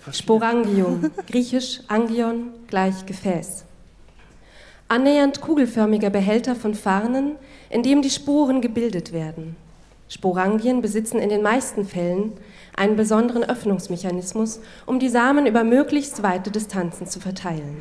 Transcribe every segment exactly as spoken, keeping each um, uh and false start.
Sporangium, griechisch Angion, gleich Gefäß. Annähernd kugelförmiger Behälter von Farnen, in dem die Sporen gebildet werden. Sporangien besitzen in den meisten Fällen einen besonderen Öffnungsmechanismus, um die Samen über möglichst weite Distanzen zu verteilen.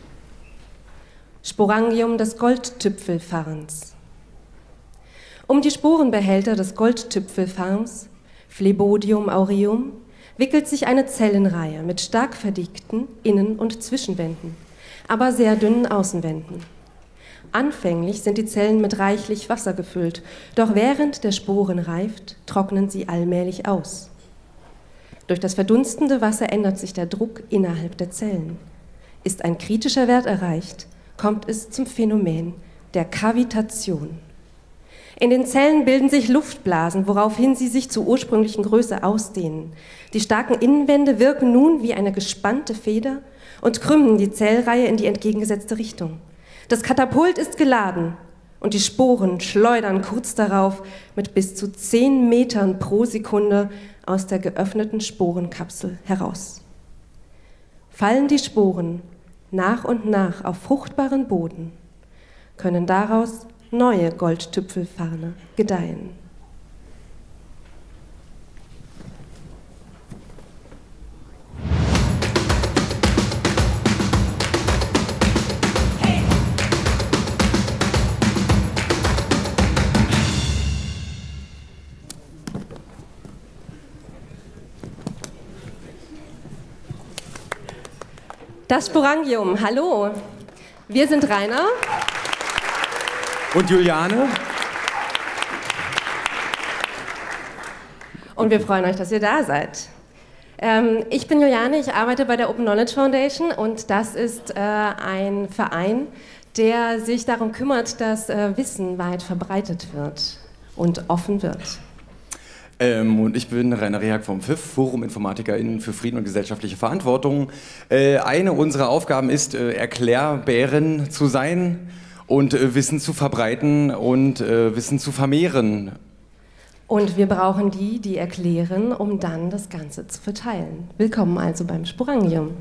Sporangium des Goldtüpfelfarns. Um die Sporenbehälter des Goldtüpfelfarns, Phlebodium aureum, wickelt sich eine Zellenreihe mit stark verdickten Innen- und Zwischenwänden, aber sehr dünnen Außenwänden. Anfänglich sind die Zellen mit reichlich Wasser gefüllt, doch während der Sporen reift, trocknen sie allmählich aus. Durch das verdunstende Wasser ändert sich der Druck innerhalb der Zellen. Ist ein kritischer Wert erreicht, kommt es zum Phänomen der Kavitation. In den Zellen bilden sich Luftblasen, woraufhin sie sich zur ursprünglichen Größe ausdehnen. Die starken Innenwände wirken nun wie eine gespannte Feder und krümmen die Zellreihe in die entgegengesetzte Richtung. Das Katapult ist geladen und die Sporen schleudern kurz darauf mit bis zu zehn Metern pro Sekunde aus der geöffneten Sporenkapsel heraus. Fallen die Sporen nach und nach auf fruchtbaren Boden, können daraus neue Goldtüpfelfarne gedeihen. Das Sporangium, hallo. Wir sind Rainer. Und Juliane. Und wir freuen euch, dass ihr da seid. Ähm, ich bin Juliane, ich arbeite bei der Open Knowledge Foundation und das ist äh, ein Verein, der sich darum kümmert, dass äh, Wissen weit verbreitet wird und offen wird. Ähm, und ich bin Rainer Rehag vom F I F, Forum InformatikerInnen für Frieden und gesellschaftliche Verantwortung. Äh, eine unserer Aufgaben ist, äh, Erklärbären zu sein und äh, Wissen zu verbreiten und äh, Wissen zu vermehren. Und wir brauchen die, die erklären, um dann das Ganze zu verteilen. Willkommen also beim Sporangium.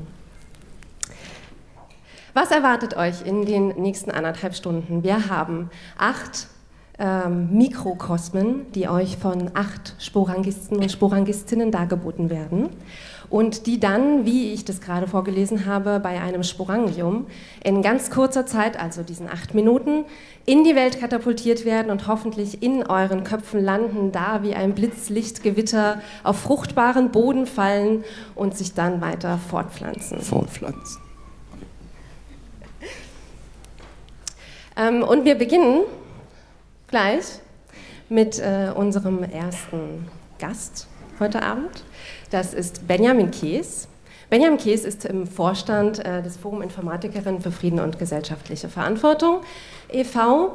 Was erwartet euch in den nächsten anderthalb Stunden? Wir haben acht Ähm, Mikrokosmen, die euch von acht Sporangisten und Sporangistinnen dargeboten werden und die dann, wie ich das gerade vorgelesen habe, bei einem Sporangium in ganz kurzer Zeit, also diesen acht Minuten, in die Welt katapultiert werden und hoffentlich in euren Köpfen landen, da wie ein Blitzlichtgewitter auf fruchtbaren Boden fallen und sich dann weiter fortpflanzen. Fortpflanzen. Ähm, und wir beginnen gleich mit äh, unserem ersten Gast heute Abend. Das ist Benjamin Kees. Benjamin Kees ist im Vorstand äh, des Forum Informatikerinnen für Frieden und gesellschaftliche Verantwortung e V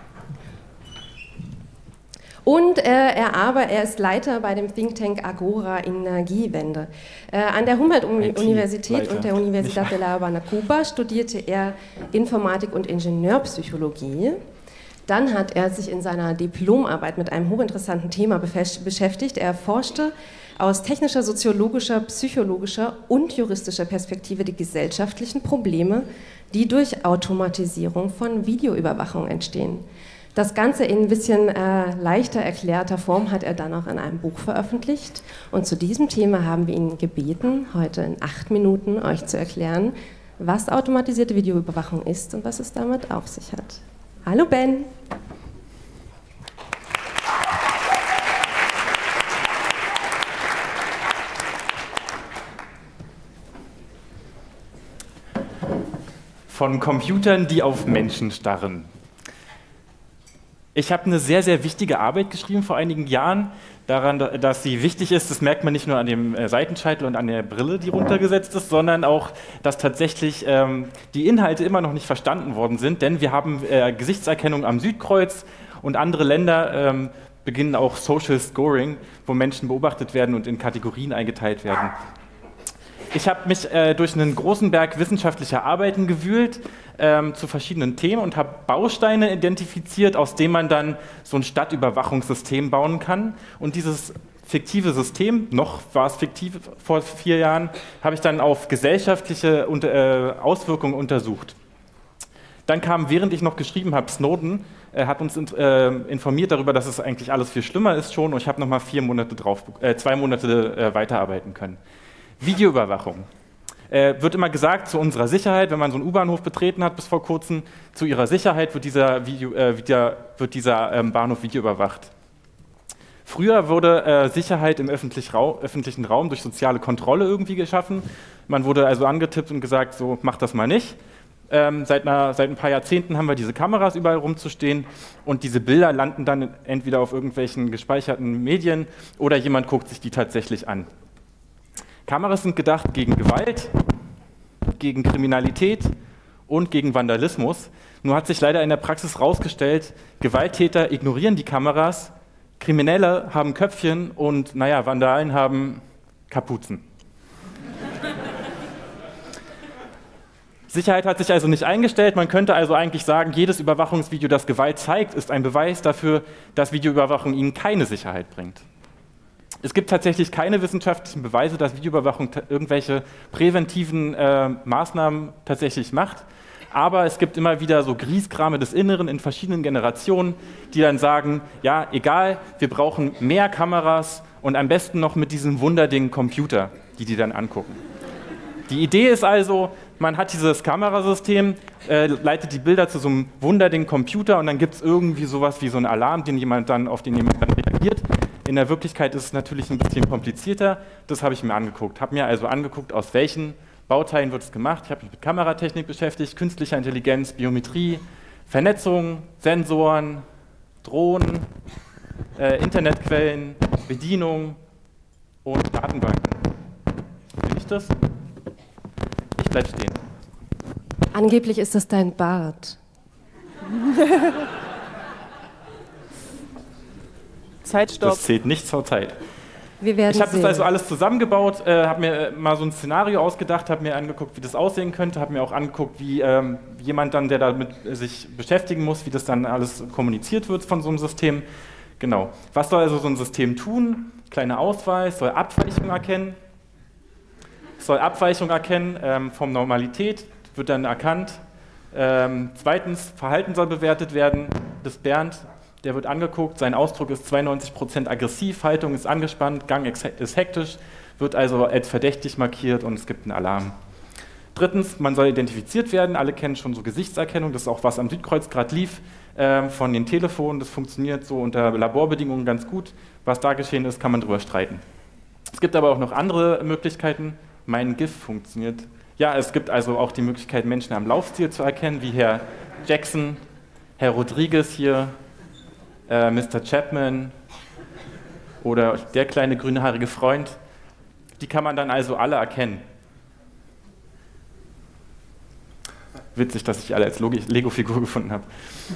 Und äh, er, aber, er ist Leiter bei dem Think Tank Agora Energiewende. Äh, an der Humboldt-Universität und der Universidad de La Habana, Cuba, studierte er Informatik und Ingenieurpsychologie. Dann hat er sich in seiner Diplomarbeit mit einem hochinteressanten Thema beschäftigt. Er forschte aus technischer, soziologischer, psychologischer und juristischer Perspektive die gesellschaftlichen Probleme, die durch Automatisierung von Videoüberwachung entstehen. Das Ganze in ein bisschen äh, leichter erklärter Form hat er dann auch in einem Buch veröffentlicht. Und zu diesem Thema haben wir ihn gebeten, heute in acht Minuten euch zu erklären, was automatisierte Videoüberwachung ist und was es damit auf sich hat. Hallo Ben! Von Computern, die auf Menschen starren. Ich habe eine sehr, sehr wichtige Arbeit geschrieben vor einigen Jahren. Daran, dass sie wichtig ist, das merkt man nicht nur an dem Seitenscheitel und an der Brille, die runtergesetzt ist, sondern auch, dass tatsächlich ähm, die Inhalte immer noch nicht verstanden worden sind. Denn wir haben äh, Gesichtserkennung am Südkreuz und andere Länder ähm, beginnen auch Social Scoring, wo Menschen beobachtet werden und in Kategorien eingeteilt werden. Ich habe mich äh, durch einen großen Berg wissenschaftlicher Arbeiten gewühlt ähm, zu verschiedenen Themen und habe Bausteine identifiziert, aus denen man dann so ein Stadtüberwachungssystem bauen kann. Und dieses fiktive System, noch war es fiktiv vor vier Jahren, habe ich dann auf gesellschaftliche äh, Auswirkungen untersucht. Dann kam, während ich noch geschrieben habe, Snowden, äh, hat uns äh, informiert darüber, dass es eigentlich alles viel schlimmer ist schon, und ich habe nochmal vier Monate drauf, äh, zwei Monate äh, weiterarbeiten können. Videoüberwachung. Äh, wird immer gesagt, zu unserer Sicherheit, wenn man so einen U-Bahnhof betreten hat bis vor kurzem, zu ihrer Sicherheit wird dieser, Video, äh, wieder, wird dieser ähm, Bahnhof videoüberwacht. Früher wurde äh, Sicherheit im öffentlich Raum, öffentlichen Raum durch soziale Kontrolle irgendwie geschaffen. Man wurde also angetippt und gesagt, so, mach das mal nicht. Ähm, seit, einer, seit ein paar Jahrzehnten haben wir diese Kameras überall rumzustehen, und diese Bilder landen dann entweder auf irgendwelchen gespeicherten Medien oder jemand guckt sich die tatsächlich an. Kameras sind gedacht gegen Gewalt, gegen Kriminalität und gegen Vandalismus. Nur hat sich leider in der Praxis herausgestellt, Gewalttäter ignorieren die Kameras, Kriminelle haben Köpfchen und, naja, Vandalen haben Kapuzen. Sicherheit hat sich also nicht eingestellt. Man könnte also eigentlich sagen, jedes Überwachungsvideo, das Gewalt zeigt, ist ein Beweis dafür, dass Videoüberwachung Ihnen keine Sicherheit bringt. Es gibt tatsächlich keine wissenschaftlichen Beweise, dass Videoüberwachung irgendwelche präventiven äh, Maßnahmen tatsächlich macht. Aber es gibt immer wieder so Griesgrame des Inneren in verschiedenen Generationen, die dann sagen, ja, egal, wir brauchen mehr Kameras und am besten noch mit diesem Wunderding Computer, die die dann angucken. Die Idee ist also, man hat dieses Kamerasystem, äh, leitet die Bilder zu so einem Wunderding Computer, und dann gibt es irgendwie sowas wie so einen Alarm, den jemand dann, auf den jemand dann reagiert. In der Wirklichkeit ist es natürlich ein bisschen komplizierter. Das habe ich mir angeguckt. Habe mir also angeguckt, aus welchen Bauteilen wird es gemacht. Ich habe mich mit Kameratechnik beschäftigt, künstlicher Intelligenz, Biometrie, Vernetzung, Sensoren, Drohnen, äh, Internetquellen, Bedienung und Datenbanken. Will ich das? Ich bleib stehen. Angeblich ist das dein Bart. Zeitstopp. Das zählt nicht zur Zeit. Wir werden ich habe das sehen. also alles zusammengebaut, äh, habe mir mal so ein Szenario ausgedacht, habe mir angeguckt, wie das aussehen könnte, habe mir auch angeguckt, wie ähm, jemand dann, der damit sich beschäftigen muss, wie das dann alles kommuniziert wird von so einem System. Genau. Was soll also so ein System tun? Kleine Auswahl, es soll Abweichung erkennen. Es soll Abweichung erkennen ähm, von Normalität, wird dann erkannt. Ähm, zweitens, Verhalten soll bewertet werden. Das ist Bernd. Der wird angeguckt, sein Ausdruck ist zweiundneunzig Prozent aggressiv, Haltung ist angespannt, Gang ist hektisch, wird also als verdächtig markiert und es gibt einen Alarm. Drittens, man soll identifiziert werden, alle kennen schon so Gesichtserkennung, das ist auch was am Südkreuz gerade lief, äh, von den Telefonen, das funktioniert so unter Laborbedingungen ganz gut. Was da geschehen ist, kann man drüber streiten. Es gibt aber auch noch andere Möglichkeiten, mein GIF funktioniert. Ja, es gibt also auch die Möglichkeit, Menschen am Laufstil zu erkennen, wie Herr Jackson, Herr Rodriguez hier, Äh, Mister Chapman oder der kleine grünhaarige Freund, die kann man dann also alle erkennen. Witzig, dass ich alle als Lego-Figur gefunden habe.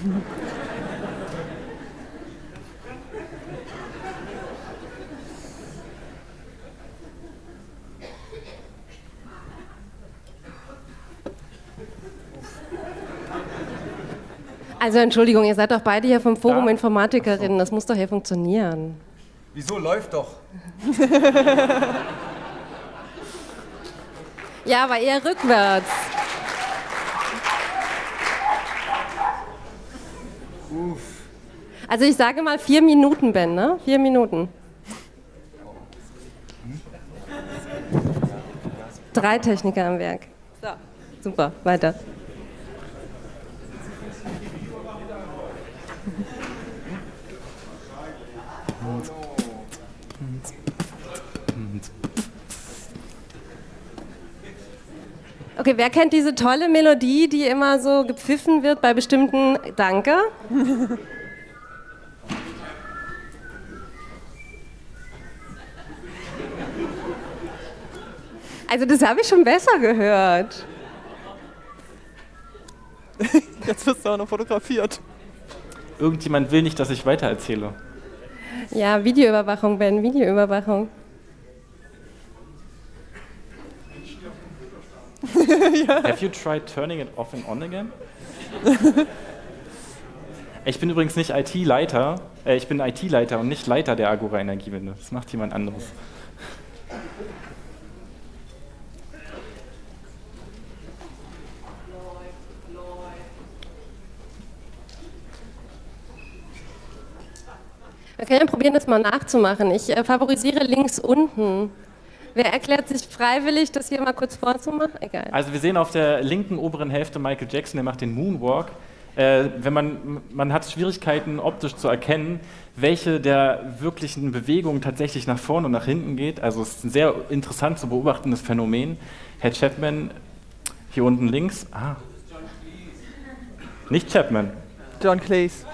Also Entschuldigung, ihr seid doch beide hier vom Forum Ja. Informatikerinnen, das muss doch hier funktionieren. Wieso? Läuft doch. Ja, aber eher rückwärts. Uff. Also ich sage mal vier Minuten, Ben, ne? Vier Minuten. Drei Techniker am Werk. So, super, weiter. Okay, wer kennt diese tolle Melodie, die immer so gepfiffen wird bei bestimmten... Danke. Also das habe ich schon besser gehört. Jetzt wirst du auch noch fotografiert. Irgendjemand will nicht, dass ich weitererzähle. Ja, Videoüberwachung, Ben, Videoüberwachung. Have you tried turning it off and on again? Ich bin übrigens nicht I T-Leiter, äh, ich bin I T-Leiter und nicht Leiter der Agora Energiewende. Das macht jemand anderes. Wir können ja probieren, das mal nachzumachen. Ich äh, favorisiere links unten. Wer erklärt sich freiwillig, das hier mal kurz vorzumachen? Egal. Also wir sehen auf der linken oberen Hälfte Michael Jackson, der macht den Moonwalk. Äh, wenn man, man hat Schwierigkeiten optisch zu erkennen, welche der wirklichen Bewegungen tatsächlich nach vorne und nach hinten geht. Also es ist ein sehr interessant zu beobachtendes Phänomen. Herr Chapman, hier unten links. Ah. Nicht Chapman. John Cleese.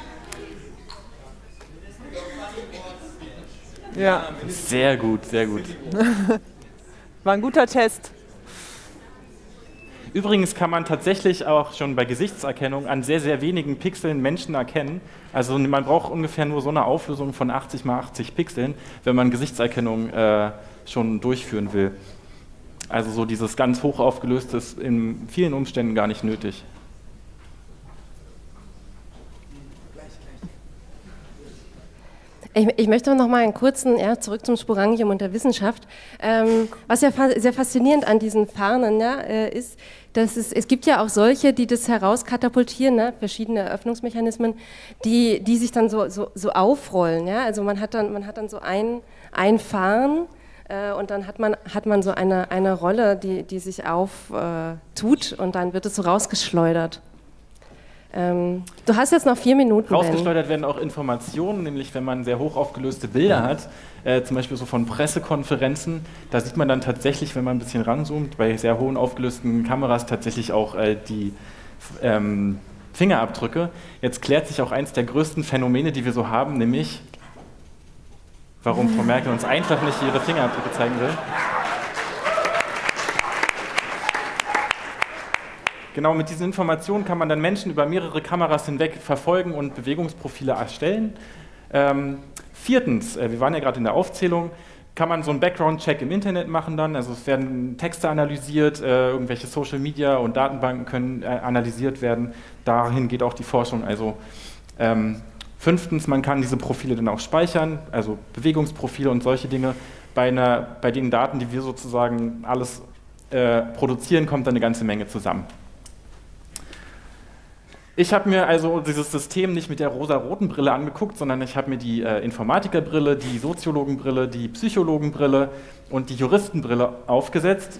Ja. Sehr gut, sehr gut. War ein guter Test. Übrigens kann man tatsächlich auch schon bei Gesichtserkennung an sehr, sehr wenigen Pixeln Menschen erkennen. Also man braucht ungefähr nur so eine Auflösung von achtzig mal achtzig Pixeln, wenn man Gesichtserkennung äh, schon durchführen will. Also so dieses ganz hoch aufgelöste ist in vielen Umständen gar nicht nötig. Ich, ich möchte noch mal einen kurzen, ja, zurück zum Sporangium und der Wissenschaft. Ähm, was ja fa sehr faszinierend an diesen Farnen ja, äh, ist, dass es, es gibt ja auch solche, die das herauskatapultieren, ne, verschiedene Eröffnungsmechanismen, die, die sich dann so, so, so aufrollen. Ja? Also man hat dann, man hat dann so ein, ein Farn äh, und dann hat man, hat man so eine, eine Rolle, die, die sich auftut äh, und dann wird es so rausgeschleudert. Ähm, du hast jetzt noch vier Minuten. Rausgeschleudert werden auch Informationen, nämlich wenn man sehr hoch aufgelöste Bilder hat, äh, zum Beispiel so von Pressekonferenzen, da sieht man dann tatsächlich, wenn man ein bisschen ranzoomt, bei sehr hohen aufgelösten Kameras tatsächlich auch äh, die ähm, Fingerabdrücke. Jetzt klärt sich auch eins der größten Phänomene, die wir so haben, nämlich warum Frau Merkel uns einfach nicht ihre Fingerabdrücke zeigen will. Genau, mit diesen Informationen kann man dann Menschen über mehrere Kameras hinweg verfolgen und Bewegungsprofile erstellen. Ähm, viertens, äh, wir waren ja gerade in der Aufzählung, kann man so einen Background-Check im Internet machen dann, also es werden Texte analysiert, äh, irgendwelche Social Media und Datenbanken können äh, analysiert werden, dahin geht auch die Forschung. Also ähm, fünftens, man kann diese Profile dann auch speichern, also Bewegungsprofile und solche Dinge. Bei, einer, bei den Daten, die wir sozusagen alles äh, produzieren, kommt dann eine ganze Menge zusammen. Ich habe mir also dieses System nicht mit der rosa-roten Brille angeguckt, sondern ich habe mir die äh, Informatikerbrille, die Soziologenbrille, die Psychologenbrille und die Juristenbrille aufgesetzt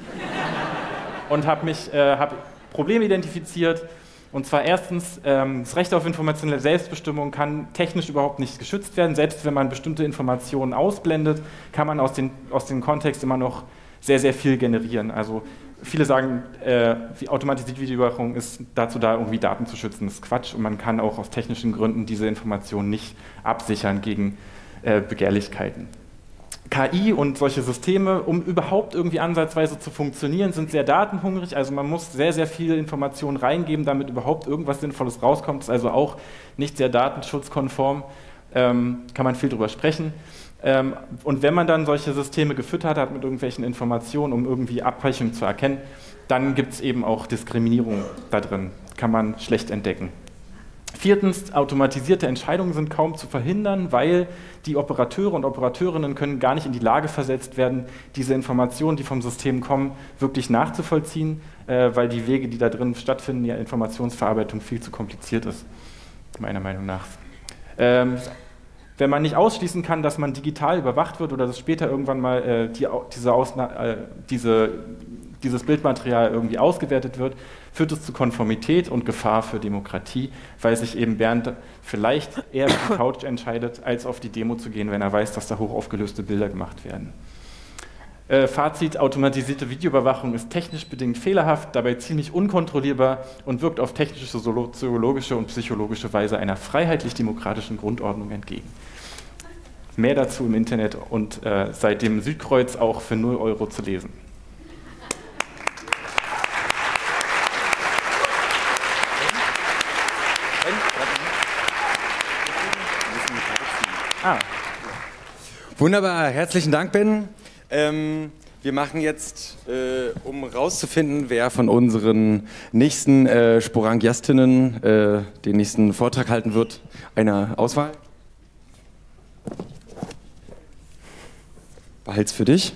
und habe mich äh, hab Probleme identifiziert. Und zwar erstens, ähm, das Recht auf informationelle Selbstbestimmung kann technisch überhaupt nicht geschützt werden. Selbst wenn man bestimmte Informationen ausblendet, kann man aus, den, aus dem Kontext immer noch sehr, sehr viel generieren. Also viele sagen, äh, automatisierte Videoüberwachung ist dazu da, irgendwie Daten zu schützen. Das ist Quatsch und man kann auch aus technischen Gründen diese Informationen nicht absichern gegen äh, Begehrlichkeiten. K I und solche Systeme, um überhaupt irgendwie ansatzweise zu funktionieren, sind sehr datenhungrig. Also man muss sehr, sehr viele Informationen reingeben, damit überhaupt irgendwas Sinnvolles rauskommt. Das ist also auch nicht sehr datenschutzkonform. Ähm, kann man viel drüber sprechen. Ähm, und wenn man dann solche Systeme gefüttert hat mit irgendwelchen Informationen, um irgendwie Abweichungen zu erkennen, dann gibt es eben auch Diskriminierung da drin. Kann man schlecht entdecken. Viertens, automatisierte Entscheidungen sind kaum zu verhindern, weil die Operateure und Operateurinnen können gar nicht in die Lage versetzt werden, diese Informationen, die vom System kommen, wirklich nachzuvollziehen, äh, weil die Wege, die da drin stattfinden, die Informationsverarbeitung viel zu kompliziert ist, meiner Meinung nach. Ähm, Wenn man nicht ausschließen kann, dass man digital überwacht wird oder dass später irgendwann mal äh, die, diese Ausna äh, diese, dieses Bildmaterial irgendwie ausgewertet wird, führt es zu Konformität und Gefahr für Demokratie, weil sich eben Bernd vielleicht eher auf die Couch entscheidet, als auf die Demo zu gehen, wenn er weiß, dass da hoch aufgelöste Bilder gemacht werden. Äh, Fazit, automatisierte Videoüberwachung ist technisch bedingt fehlerhaft, dabei ziemlich unkontrollierbar und wirkt auf technische, soziologische und psychologische Weise einer freiheitlich-demokratischen Grundordnung entgegen. Mehr dazu im Internet und äh, seit dem Südkreuz auch für null Euro zu lesen. Ah. Wunderbar, herzlichen Dank, Ben. Ähm, Wir machen jetzt, äh, um rauszufinden, wer von unseren nächsten äh, Sporangiastinnen äh, den nächsten Vortrag halten wird, eine Auswahl. Behalt's für dich.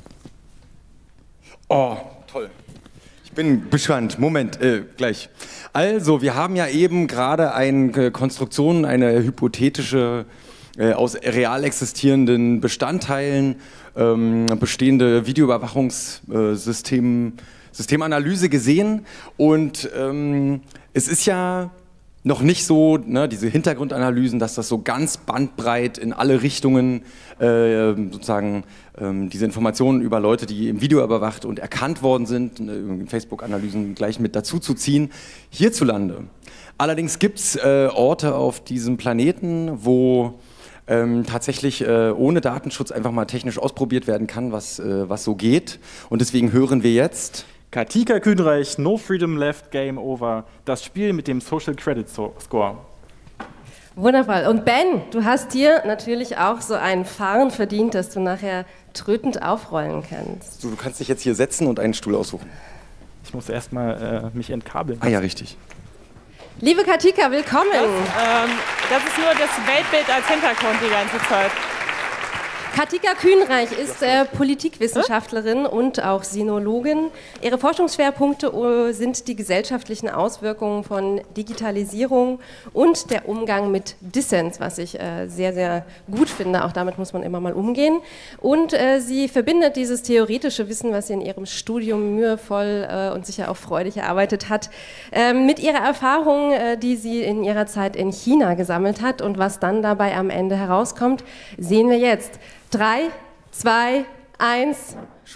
Oh, toll. Ich bin gespannt. Moment, äh, gleich. Also, wir haben ja eben gerade eine Konstruktion, eine hypothetische, äh, aus real existierenden Bestandteilen ähm, bestehende Videoüberwachungssystem, Systemanalyse gesehen. Und ähm, es ist ja noch nicht so, ne, diese Hintergrundanalysen, dass das so ganz bandbreit in alle Richtungen äh, sozusagen ähm, diese Informationen über Leute, die im Video überwacht und erkannt worden sind, äh, Facebook-Analysen gleich mit dazu zu ziehen, hierzulande. Allerdings gibt es äh, Orte auf diesem Planeten, wo ähm, tatsächlich äh, ohne Datenschutz einfach mal technisch ausprobiert werden kann, was, äh, was so geht. Und deswegen hören wir jetzt Katika Kühnreich, No Freedom Left, Game Over. Das Spiel mit dem Social Credit Score. Wundervoll. Und Ben, du hast dir natürlich auch so einen Fahren verdient, dass du nachher trötend aufrollen kannst. Du, du kannst dich jetzt hier setzen und einen Stuhl aussuchen. Ich muss erstmal äh, mich entkabeln. Ah ja, richtig. Liebe Katika, willkommen. Das, ähm, das ist nur das Weltbild als Hintergrund die ganze Zeit. Katika Kühnreich ist äh, Politikwissenschaftlerin und auch Sinologin. Ihre Forschungsschwerpunkte uh, sind die gesellschaftlichen Auswirkungen von Digitalisierung und der Umgang mit Dissens, was ich äh, sehr, sehr gut finde. Auch damit muss man immer mal umgehen. Und äh, sie verbindet dieses theoretische Wissen, was sie in ihrem Studium mühevoll äh, und sicher auch freudig erarbeitet hat, äh, mit ihrer Erfahrung, äh, die sie in ihrer Zeit in China gesammelt hat. Und was dann dabei am Ende herauskommt, sehen wir jetzt. Drei, zwei, eins,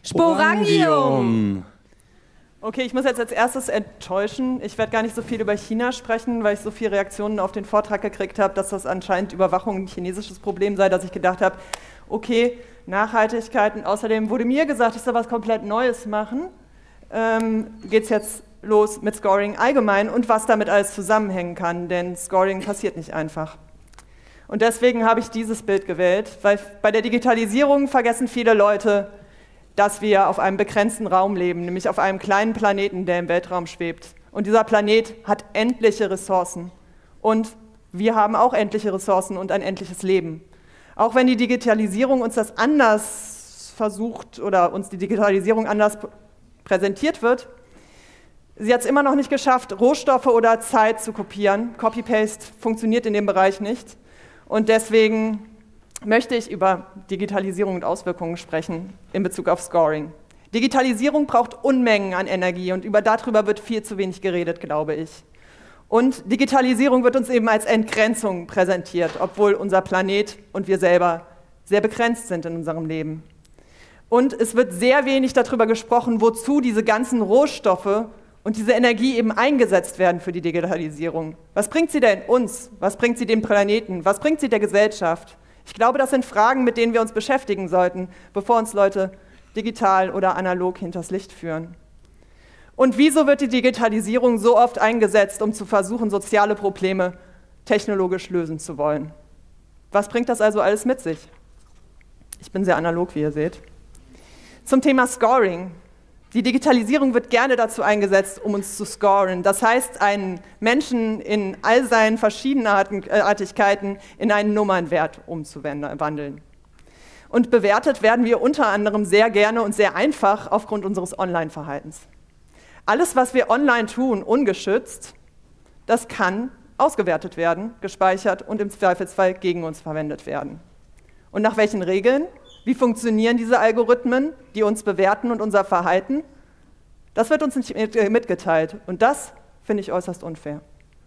Sporangium! Okay, ich muss jetzt als erstes enttäuschen. Ich werde gar nicht so viel über China sprechen, weil ich so viele Reaktionen auf den Vortrag gekriegt habe, dass das anscheinend Überwachung ein chinesisches Problem sei, dass ich gedacht habe, okay, Nachhaltigkeit und außerdem wurde mir gesagt, ich soll was komplett Neues machen. Ähm, geht es jetzt los mit Scoring allgemein und was damit alles zusammenhängen kann, denn Scoring passiert nicht einfach. Und deswegen habe ich dieses Bild gewählt, weil bei der Digitalisierung vergessen viele Leute, dass wir auf einem begrenzten Raum leben, nämlich auf einem kleinen Planeten, der im Weltraum schwebt. Und dieser Planet hat endliche Ressourcen. Und wir haben auch endliche Ressourcen und ein endliches Leben. Auch wenn die Digitalisierung uns das anders versucht oder uns die Digitalisierung anders präsentiert wird, sie hat es immer noch nicht geschafft, Rohstoffe oder Zeit zu kopieren. Copy-Paste funktioniert in dem Bereich nicht. Und deswegen möchte ich über Digitalisierung und Auswirkungen sprechen in Bezug auf Scoring. Digitalisierung braucht Unmengen an Energie und über darüber wird viel zu wenig geredet, glaube ich. Und Digitalisierung wird uns eben als Entgrenzung präsentiert, obwohl unser Planet und wir selber sehr begrenzt sind in unserem Leben. Und es wird sehr wenig darüber gesprochen, wozu diese ganzen Rohstoffe und diese Energie eben eingesetzt werden für die Digitalisierung. Was bringt sie denn uns? Was bringt sie dem Planeten? Was bringt sie der Gesellschaft? Ich glaube, das sind Fragen, mit denen wir uns beschäftigen sollten, bevor uns Leute digital oder analog hinters Licht führen. Und wieso wird die Digitalisierung so oft eingesetzt, um zu versuchen, soziale Probleme technologisch lösen zu wollen? Was bringt das also alles mit sich? Ich bin sehr analog, wie ihr seht. Zum Thema Scoring. Die Digitalisierung wird gerne dazu eingesetzt, um uns zu scoren. Das heißt, einen Menschen in all seinen Verschiedenartigkeiten in einen Nummernwert umzuwandeln. Und bewertet werden wir unter anderem sehr gerne und sehr einfach aufgrund unseres Online-Verhaltens. Alles, was wir online tun, ungeschützt, das kann ausgewertet werden, gespeichert und im Zweifelsfall gegen uns verwendet werden. Und nach welchen Regeln? Wie funktionieren diese Algorithmen, die uns bewerten und unser Verhalten? Das wird uns nicht mitgeteilt und das finde ich äußerst unfair.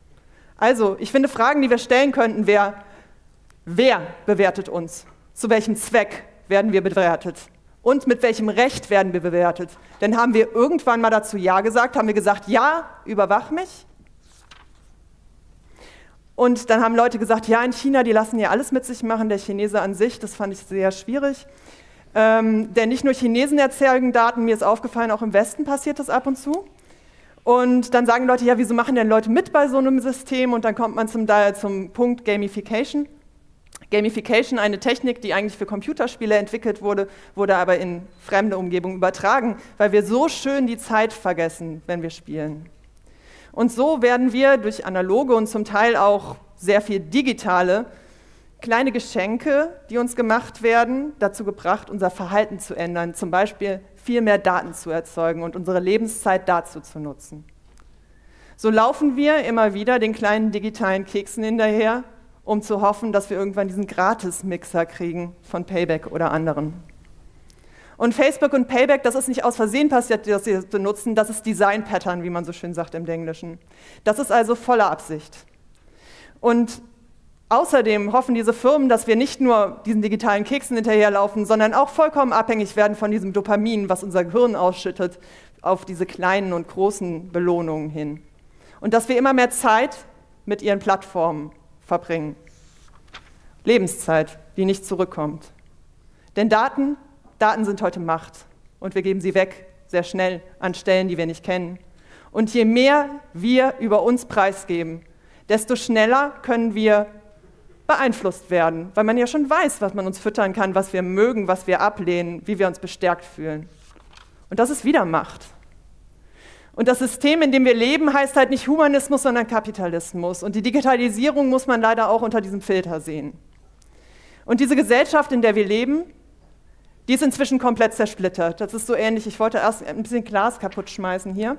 Also, ich finde Fragen, die wir stellen könnten, wäre, wer bewertet uns? Zu welchem Zweck werden wir bewertet? Und mit welchem Recht werden wir bewertet? Denn haben wir irgendwann mal dazu Ja gesagt? Haben wir gesagt, ja, überwach mich? Und dann haben Leute gesagt, ja, in China, die lassen ja alles mit sich machen, der Chinese an sich, das fand ich sehr schwierig. Ähm, denn nicht nur Chinesen erzeugen Daten, mir ist aufgefallen, auch im Westen passiert das ab und zu. Und dann sagen Leute, ja, wieso machen denn Leute mit bei so einem System? Und dann kommt man zum, zum Punkt Gamification. Gamification, eine Technik, die eigentlich für Computerspiele entwickelt wurde, wurde aber in fremde Umgebungen übertragen, weil wir so schön die Zeit vergessen, wenn wir spielen. Und so werden wir durch analoge und zum Teil auch sehr viel digitale kleine Geschenke, die uns gemacht werden, dazu gebracht, unser Verhalten zu ändern, zum Beispiel viel mehr Daten zu erzeugen und unsere Lebenszeit dazu zu nutzen. So laufen wir immer wieder den kleinen digitalen Keksen hinterher, um zu hoffen, dass wir irgendwann diesen Gratis-Mixer kriegen von Payback oder anderen. Und Facebook und Payback, das ist nicht aus Versehen passiert, dass sie das benutzen, das ist Design-Pattern, wie man so schön sagt im Englischen. Das ist also volle Absicht. Und außerdem hoffen diese Firmen, dass wir nicht nur diesen digitalen Keksen hinterherlaufen, sondern auch vollkommen abhängig werden von diesem Dopamin, was unser Gehirn ausschüttet, auf diese kleinen und großen Belohnungen hin. Und dass wir immer mehr Zeit mit ihren Plattformen verbringen. Lebenszeit, die nicht zurückkommt. Denn Daten, Daten sind heute Macht und wir geben sie weg, sehr schnell, an Stellen, die wir nicht kennen. Und je mehr wir über uns preisgeben, desto schneller können wir beeinflusst werden, weil man ja schon weiß, was man uns füttern kann, was wir mögen, was wir ablehnen, wie wir uns bestärkt fühlen. Und das ist wieder Macht. Und das System, in dem wir leben, heißt halt nicht Humanismus, sondern Kapitalismus. Und die Digitalisierung muss man leider auch unter diesem Filter sehen. Und diese Gesellschaft, in der wir leben, die ist inzwischen komplett zersplittert. Das ist so ähnlich, ich wollte erst ein bisschen Glas kaputt schmeißen hier.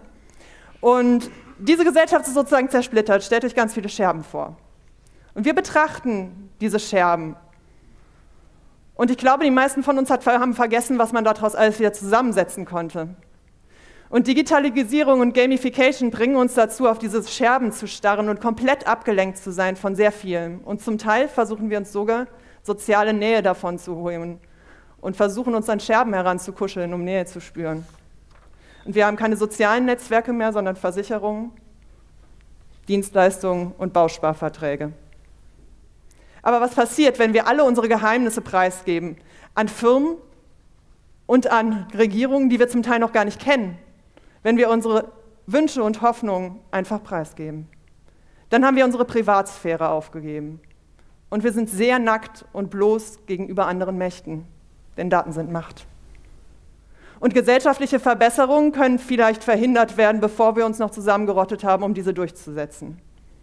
Und diese Gesellschaft ist sozusagen zersplittert. Stellt euch ganz viele Scherben vor. Und wir betrachten diese Scherben. Und ich glaube, die meisten von uns haben vergessen, was man daraus alles wieder zusammensetzen konnte. Und Digitalisierung und Gamification bringen uns dazu, auf diese Scherben zu starren und komplett abgelenkt zu sein von sehr vielem. Und zum Teil versuchen wir uns sogar soziale Nähe davon zu holen und versuchen uns an Scherben heranzukuscheln, um Nähe zu spüren. Und wir haben keine sozialen Netzwerke mehr, sondern Versicherungen, Dienstleistungen und Bausparverträge. Aber was passiert, wenn wir alle unsere Geheimnisse preisgeben an Firmen und an Regierungen, die wir zum Teil noch gar nicht kennen? Wenn wir unsere Wünsche und Hoffnungen einfach preisgeben. Dann haben wir unsere Privatsphäre aufgegeben. Und wir sind sehr nackt und bloß gegenüber anderen Mächten, denn Daten sind Macht. Und gesellschaftliche Verbesserungen können vielleicht verhindert werden, bevor wir uns noch zusammengerottet haben, um diese durchzusetzen.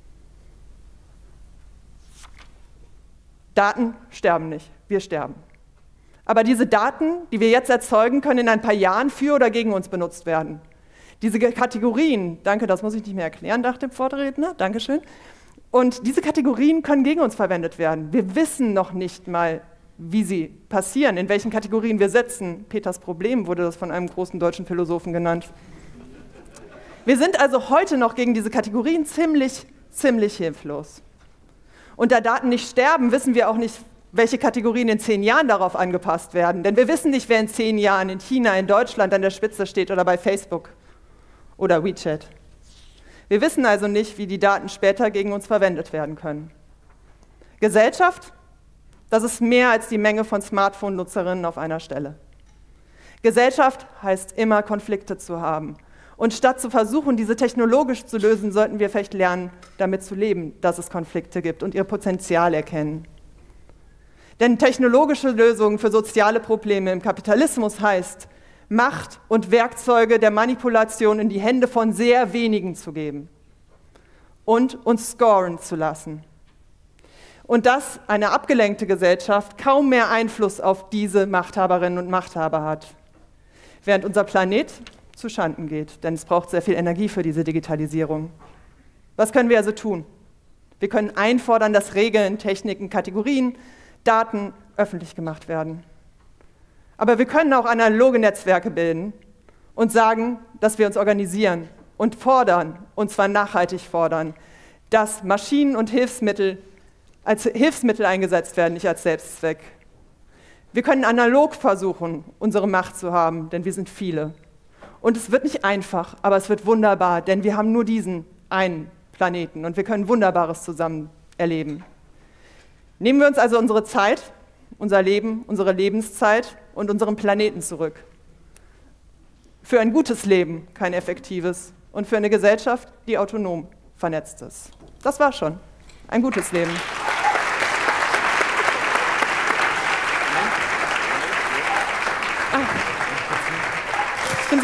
Daten sterben nicht, wir sterben. Aber diese Daten, die wir jetzt erzeugen, können in ein paar Jahren für oder gegen uns benutzt werden. Diese Kategorien, danke, das muss ich nicht mehr erklären, dachte der Vorredner, Dankeschön. Und diese Kategorien können gegen uns verwendet werden. Wir wissen noch nicht mal, wie sie passieren, in welchen Kategorien wir sitzen. Peters Problem wurde das von einem großen deutschen Philosophen genannt. Wir sind also heute noch gegen diese Kategorien ziemlich, ziemlich hilflos. Und da Daten nicht sterben, wissen wir auch nicht, welche Kategorien in zehn Jahren darauf angepasst werden. Denn wir wissen nicht, wer in zehn Jahren in China, in Deutschland an der Spitze steht oder bei Facebook oder WeChat. Wir wissen also nicht, wie die Daten später gegen uns verwendet werden können. Gesellschaft, das ist mehr als die Menge von Smartphone-Nutzerinnen auf einer Stelle. Gesellschaft heißt immer, Konflikte zu haben. Und statt zu versuchen, diese technologisch zu lösen, sollten wir vielleicht lernen, damit zu leben, dass es Konflikte gibt und ihr Potenzial erkennen. Denn technologische Lösungen für soziale Probleme im Kapitalismus heißt, Macht und Werkzeuge der Manipulation in die Hände von sehr wenigen zu geben und uns scoren zu lassen. Und dass eine abgelenkte Gesellschaft kaum mehr Einfluss auf diese Machthaberinnen und Machthaber hat, während unser Planet zu Schanden geht, denn es braucht sehr viel Energie für diese Digitalisierung. Was können wir also tun? Wir können einfordern, dass Regeln, Techniken, Kategorien, Daten öffentlich gemacht werden. Aber wir können auch analoge Netzwerke bilden und sagen, dass wir uns organisieren und fordern, und zwar nachhaltig fordern, dass Maschinen und Hilfsmittel als Hilfsmittel eingesetzt werden, nicht als Selbstzweck. Wir können analog versuchen, unsere Macht zu haben, denn wir sind viele. Und es wird nicht einfach, aber es wird wunderbar, denn wir haben nur diesen einen Planeten und wir können Wunderbares zusammen erleben. Nehmen wir uns also unsere Zeit, unser Leben, unsere Lebenszeit und unseren Planeten zurück. Für ein gutes Leben, kein effektives, und für eine Gesellschaft, die autonom vernetzt ist. Das war schon. Ein gutes Leben.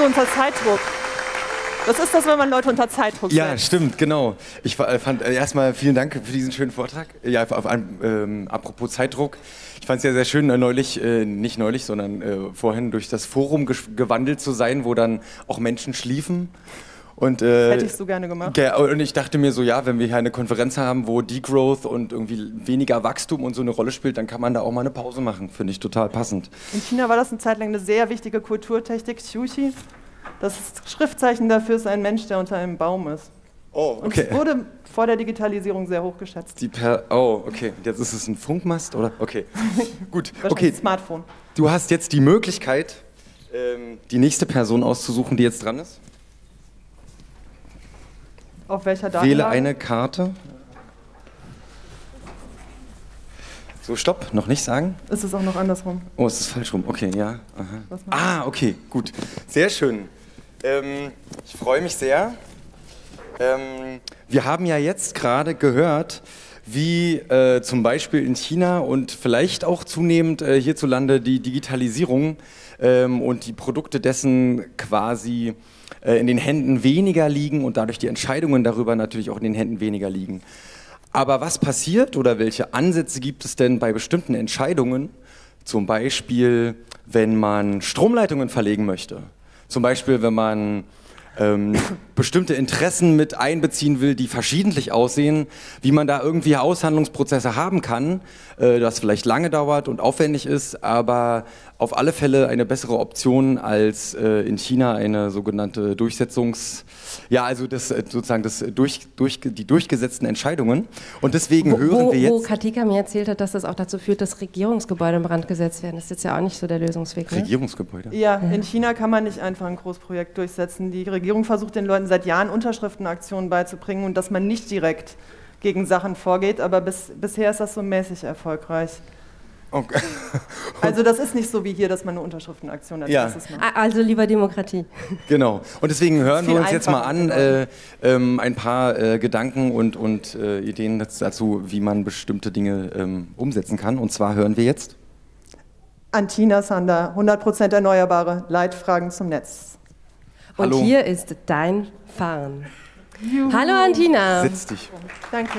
so unter Zeitdruck. Das ist das, wenn man Leute unter Zeitdruck setzt. Ja, stimmt, genau. Ich fand äh, erstmal vielen Dank für diesen schönen Vortrag. Ja, auf, ähm, apropos Zeitdruck. Ich fand es ja sehr schön, äh, neulich, äh, nicht neulich, sondern äh, vorhin durch das Forum gewandelt zu sein, wo dann auch Menschen schliefen. Und, äh, Hätte ich so gerne gemacht. Und ich dachte mir so, ja, wenn wir hier eine Konferenz haben, wo Degrowth und irgendwie weniger Wachstum und so eine Rolle spielt, dann kann man da auch mal eine Pause machen. Finde ich total passend. In China war das eine Zeit lang eine sehr wichtige Kulturtechnik, Xuxi. Das Schriftzeichen dafür ist ein Mensch, der unter einem Baum ist. Oh, okay. Und es wurde vor der Digitalisierung sehr hoch geschätzt. Die per oh, okay. Jetzt ist es ein Funkmast, oder? Okay, gut. Wahrscheinlich Okay. ein Smartphone. Du hast jetzt die Möglichkeit, ähm, die nächste Person auszusuchen, die jetzt dran ist. Auf welcher Datenlage? Wähle eine Karte. So, stopp, noch nicht sagen. Ist es auch noch andersrum? Oh, es ist falsch rum. Okay, ja. Aha. Was macht Ah, okay, gut. Sehr schön. Ähm, ich freue mich sehr. Ähm, wir haben ja jetzt gerade gehört, wie äh, zum Beispiel in China und vielleicht auch zunehmend äh, hierzulande die Digitalisierung ähm, und die Produkte dessen quasi äh, in den Händen weniger liegen und dadurch die Entscheidungen darüber natürlich auch in den Händen weniger liegen. Aber was passiert oder welche Ansätze gibt es denn bei bestimmten Entscheidungen, zum Beispiel wenn man Stromleitungen verlegen möchte? Zum Beispiel, wenn man ähm, bestimmte Interessen mit einbeziehen will, die verschiedentlich aussehen, wie man da irgendwie Aushandlungsprozesse haben kann, äh, das vielleicht lange dauert und aufwendig ist, aber auf alle Fälle eine bessere Option als äh, in China eine sogenannte Durchsetzungs... Ja, also das, sozusagen das durch, durch, die durchgesetzten Entscheidungen. Und deswegen wo, hören wir jetzt... Wo Katika mir erzählt hat, dass das auch dazu führt, dass Regierungsgebäude in Brand gesetzt werden. Das ist jetzt ja auch nicht so der Lösungsweg. Ne? Regierungsgebäude? Ja, in China kann man nicht einfach ein Großprojekt durchsetzen. Die Regierung versucht den Leuten seit Jahren Unterschriftenaktionen beizubringen und dass man nicht direkt gegen Sachen vorgeht, aber bis, bisher ist das so mäßig erfolgreich. Okay. Also das ist nicht so wie hier, dass man eine Unterschriftenaktion hat. Ja. Also lieber Demokratie. Genau. Und deswegen hören wir uns jetzt mal an, einfacher, äh, ähm, ein paar äh, Gedanken und, und äh, Ideen dazu, wie man bestimmte Dinge ähm, umsetzen kann. Und zwar hören wir jetzt Antina Sander, hundert Prozent Erneuerbare, Leitfragen zum Netz. Und Hallo. hier ist dein Fahren. Juhu. Hallo Antina. Setz dich. Danke.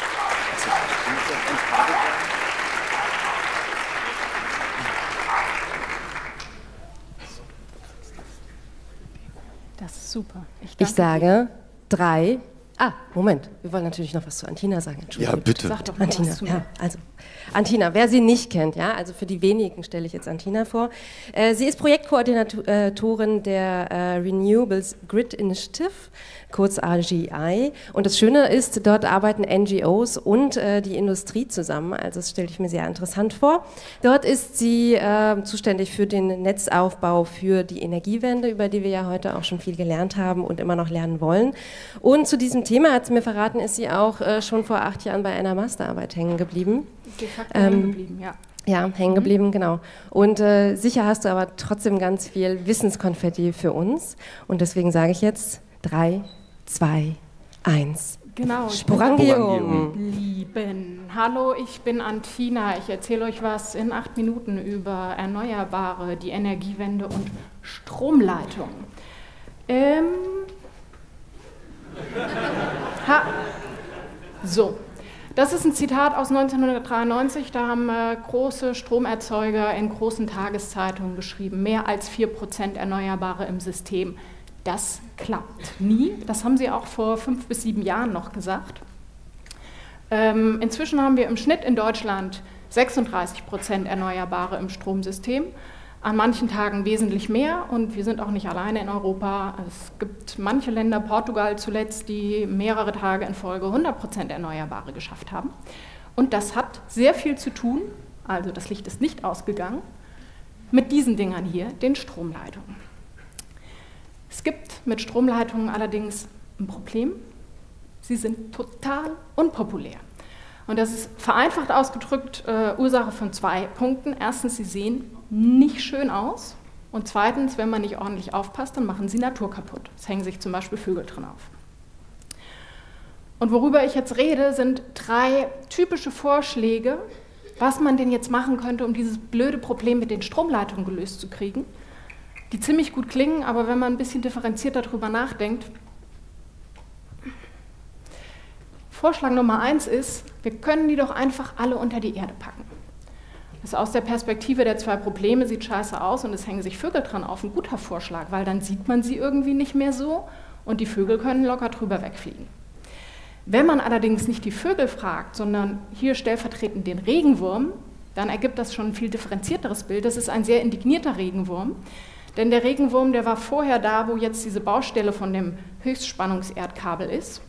Das ist super. Ich, Ich sage drei. Ah, Moment. Wir wollen natürlich noch was zu Antina sagen. Ja, bitte. Sag doch mal Antina, was zu mir. ja, also Antina, wer sie nicht kennt, ja, also für die wenigen stelle ich jetzt Antina vor. Äh, sie ist Projektkoordinatorin der äh, Renewables Grid Initiative, kurz R G I. Und das Schöne ist, dort arbeiten N G Os und äh, die Industrie zusammen. Also das stelle ich mir sehr interessant vor. Dort ist sie äh, zuständig für den Netzaufbau für die Energiewende, über die wir ja heute auch schon viel gelernt haben und immer noch lernen wollen. Und zu diesem Thema, hat sie mir verraten, ist sie auch äh, schon vor acht Jahren bei einer Masterarbeit hängen geblieben. De facto Ähm, hängen geblieben, ja. Ja, hängen geblieben, genau. Und äh, sicher hast du aber trotzdem ganz viel Wissenskonfetti für uns. Und deswegen sage ich jetzt drei, zwei, eins. Genau. Sporangium. Lieben. Hallo, ich bin Antina. Ich erzähle euch was in acht Minuten über Erneuerbare, die Energiewende und Stromleitung. Ähm. Ha. So. Das ist ein Zitat aus neunzehnhundertdreiundneunzig, da haben äh, große Stromerzeuger in großen Tageszeitungen geschrieben, mehr als vier Prozent Erneuerbare im System. Das klappt nie, das haben sie auch vor fünf bis sieben Jahren noch gesagt. Ähm, inzwischen haben wir im Schnitt in Deutschland sechsunddreißig Prozent Erneuerbare im Stromsystem, an manchen Tagen wesentlich mehr und wir sind auch nicht alleine in Europa. Es gibt manche Länder, Portugal zuletzt, die mehrere Tage in Folge hundert Prozent Erneuerbare geschafft haben. Und das hat sehr viel zu tun, also das Licht ist nicht ausgegangen, mit diesen Dingern hier, den Stromleitungen. Es gibt mit Stromleitungen allerdings ein Problem. Sie sind total unpopulär. Und das ist vereinfacht ausgedrückt äh, Ursache von zwei Punkten. Erstens, sie sehen nicht schön aus. Und zweitens, wenn man nicht ordentlich aufpasst, dann machen sie Natur kaputt. Es hängen sich zum Beispiel Vögel drin auf. Und worüber ich jetzt rede, sind drei typische Vorschläge, was man denn jetzt machen könnte, um dieses blöde Problem mit den Stromleitungen gelöst zu kriegen. die ziemlich gut klingen, aber wenn man ein bisschen differenzierter darüber nachdenkt, Vorschlag Nummer eins ist, wir können die doch einfach alle unter die Erde packen. Das ist aus der Perspektive der zwei Probleme, sieht scheiße aus und es hängen sich Vögel dran auf, ein guter Vorschlag, weil dann sieht man sie irgendwie nicht mehr so und die Vögel können locker drüber wegfliegen. Wenn man allerdings nicht die Vögel fragt, sondern hier stellvertretend den Regenwurm, dann ergibt das schon ein viel differenzierteres Bild. Das ist ein sehr indignierter Regenwurm, denn der Regenwurm, der war vorher da, wo jetzt diese Baustelle von dem Höchstspannungserdkabel ist.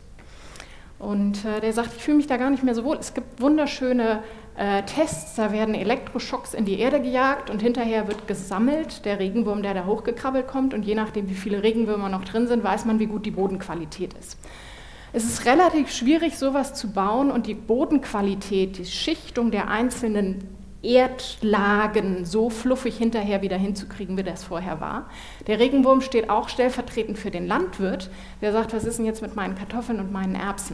Und äh, der sagt, ich fühle mich da gar nicht mehr so wohl. Es gibt wunderschöne äh, Tests, da werden Elektroschocks in die Erde gejagt und hinterher wird gesammelt, der Regenwurm, der da hochgekrabbelt kommt. Und je nachdem, wie viele Regenwürmer noch drin sind, weiß man, wie gut die Bodenqualität ist. Es ist relativ schwierig, sowas zu bauen und die Bodenqualität, die Schichtung der einzelnen Erdlagen so fluffig hinterher wieder hinzukriegen, wie das vorher war. Der Regenwurm steht auch stellvertretend für den Landwirt, der sagt, was ist denn jetzt mit meinen Kartoffeln und meinen Erbsen?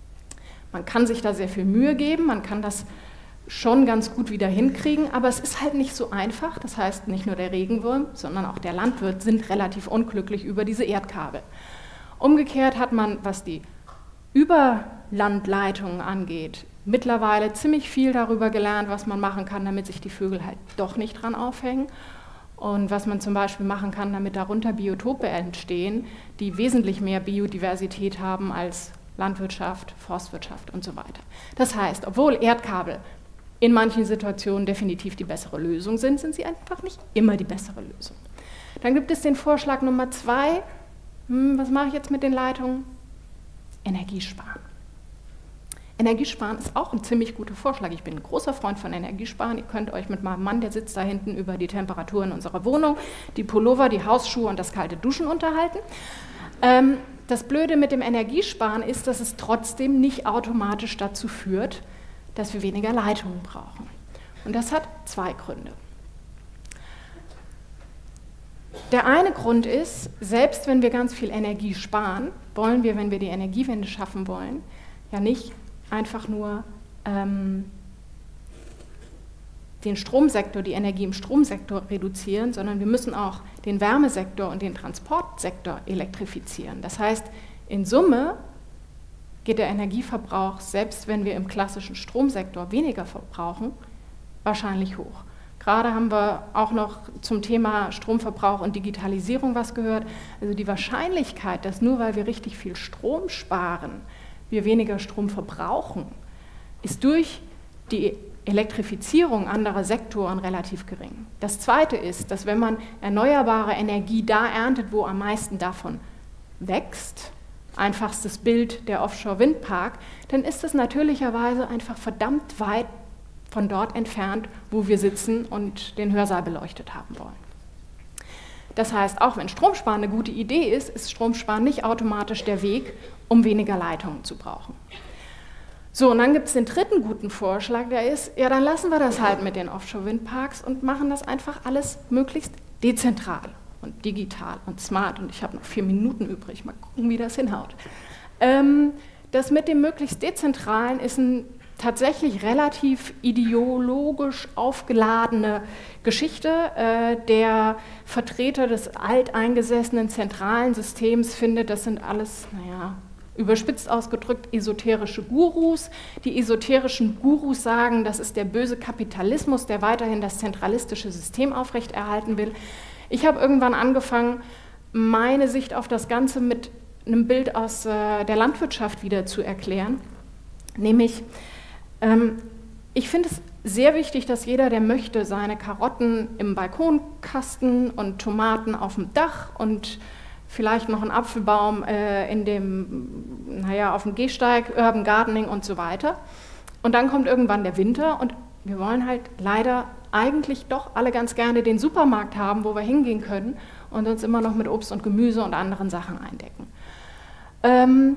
Man kann sich da sehr viel Mühe geben, man kann das schon ganz gut wieder hinkriegen, aber es ist halt nicht so einfach. Das heißt, nicht nur der Regenwurm, sondern auch der Landwirt sind relativ unglücklich über diese Erdkabel. Umgekehrt hat man, was die Überlandleitungen angeht, mittlerweile ziemlich viel darüber gelernt, was man machen kann, damit sich die Vögel halt doch nicht dran aufhängen und was man zum Beispiel machen kann, damit darunter Biotope entstehen, die wesentlich mehr Biodiversität haben als Landwirtschaft, Forstwirtschaft und so weiter. Das heißt, obwohl Erdkabel in manchen Situationen definitiv die bessere Lösung sind, sind sie einfach nicht immer die bessere Lösung. Dann gibt es den Vorschlag Nummer zwei. Hm, was mache ich jetzt mit den Leitungen? Energiesparen. Energiesparen ist auch ein ziemlich guter Vorschlag. Ich bin ein großer Freund von Energiesparen. Ihr könnt euch mit meinem Mann, der sitzt da hinten, über die Temperatur in unserer Wohnung, die Pullover, die Hausschuhe und das kalte Duschen unterhalten. Ähm, das Blöde mit dem Energiesparen ist, dass es trotzdem nicht automatisch dazu führt, dass wir weniger Leitungen brauchen. Und das hat zwei Gründe. Der eine Grund ist, selbst wenn wir ganz viel Energie sparen, wollen wir, wenn wir die Energiewende schaffen wollen, ja nicht einfach nur ähm, den Stromsektor, die Energie im Stromsektor reduzieren, sondern wir müssen auch den Wärmesektor und den Transportsektor elektrifizieren. Das heißt, in Summe geht der Energieverbrauch, selbst wenn wir im klassischen Stromsektor weniger verbrauchen, wahrscheinlich hoch. Gerade haben wir auch noch zum Thema Stromverbrauch und Digitalisierung was gehört. Also die Wahrscheinlichkeit, dass nur weil wir richtig viel Strom sparen, wir weniger Strom verbrauchen, ist durch die Elektrifizierung anderer Sektoren relativ gering. Das Zweite ist, dass wenn man erneuerbare Energie da erntet, wo am meisten davon wächst, einfachstes Bild der Offshore-Windpark, dann ist es natürlicherweise einfach verdammt weit von dort entfernt, wo wir sitzen und den Hörsaal beleuchtet haben wollen. Das heißt, auch wenn Stromsparen eine gute Idee ist, ist Stromsparen nicht automatisch der Weg, um weniger Leitungen zu brauchen. So, und dann gibt es den dritten guten Vorschlag, der ist, ja, dann lassen wir das halt mit den Offshore-Windparks und machen das einfach alles möglichst dezentral und digital und smart. Und ich habe noch vier Minuten übrig, mal gucken, wie das hinhaut. Ähm, das mit dem möglichst Dezentralen ist ein tatsächlich relativ ideologisch aufgeladene Geschichte. Äh, der Vertreter des alteingesessenen zentralen Systems findet, das sind alles, naja, überspitzt ausgedrückt, esoterische Gurus. Die esoterischen Gurus sagen, das ist der böse Kapitalismus, der weiterhin das zentralistische System aufrechterhalten will. Ich habe irgendwann angefangen, meine Sicht auf das Ganze mit einem Bild aus äh, der Landwirtschaft wieder zu erklären. Nämlich, ähm, ich finde es sehr wichtig, dass jeder, der möchte, seine Karotten im Balkonkasten und Tomaten auf dem Dach und vielleicht noch einen Apfelbaum äh, in dem, naja, auf dem Gehsteig, Urban Gardening und so weiter. Und dann kommt irgendwann der Winter und wir wollen halt leider eigentlich doch alle ganz gerne den Supermarkt haben, wo wir hingehen können und uns immer noch mit Obst und Gemüse und anderen Sachen eindecken. Ähm,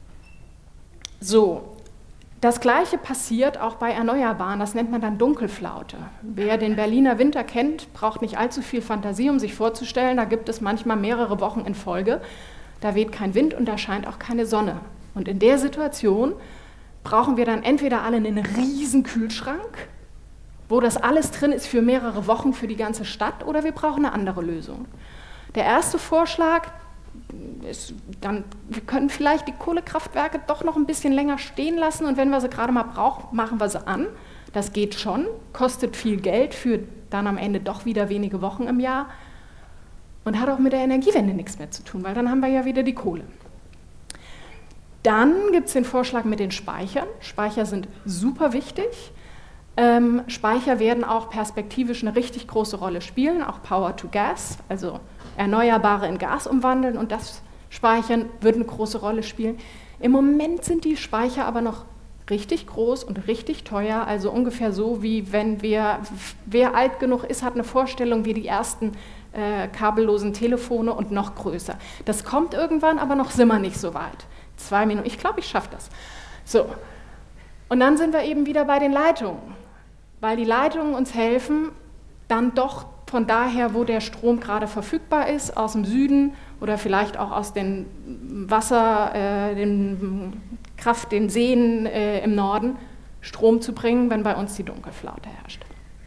so, das Gleiche passiert auch bei Erneuerbaren, das nennt man dann Dunkelflaute. Wer den Berliner Winter kennt, braucht nicht allzu viel Fantasie, um sich vorzustellen, da gibt es manchmal mehrere Wochen in Folge, da weht kein Wind und da scheint auch keine Sonne. Und in der Situation brauchen wir dann entweder alle einen riesen Kühlschrank, wo das alles drin ist für mehrere Wochen für die ganze Stadt, oder wir brauchen eine andere Lösung. Der erste Vorschlag ist dann, wir können vielleicht die Kohlekraftwerke doch noch ein bisschen länger stehen lassen und wenn wir sie gerade mal brauchen, machen wir sie an. Das geht schon, kostet viel Geld, führt dann am Ende doch wieder wenige Wochen im Jahr und hat auch mit der Energiewende nichts mehr zu tun, weil dann haben wir ja wieder die Kohle. Dann gibt es den Vorschlag mit den Speichern. Speicher sind super wichtig. Ähm, Speicher werden auch perspektivisch eine richtig große Rolle spielen, auch Power to Gas, also Erneuerbare in Gas umwandeln und das Speichern wird eine große Rolle spielen. Im Moment sind die Speicher aber noch richtig groß und richtig teuer, also ungefähr so, wie wenn wir, wer alt genug ist, hat eine Vorstellung wie die ersten äh, kabellosen Telefone und noch größer. Das kommt irgendwann, aber noch sind wir nicht so weit. Zwei Minuten, ich glaube, ich schaffe das. So, und dann sind wir eben wieder bei den Leitungen, weil die Leitungen uns helfen, dann doch von daher, wo der Strom gerade verfügbar ist, aus dem Süden oder vielleicht auch aus den Wasser, äh, den Kraft, den Seen äh, im Norden, Strom zu bringen, wenn bei uns die Dunkelflaute herrscht.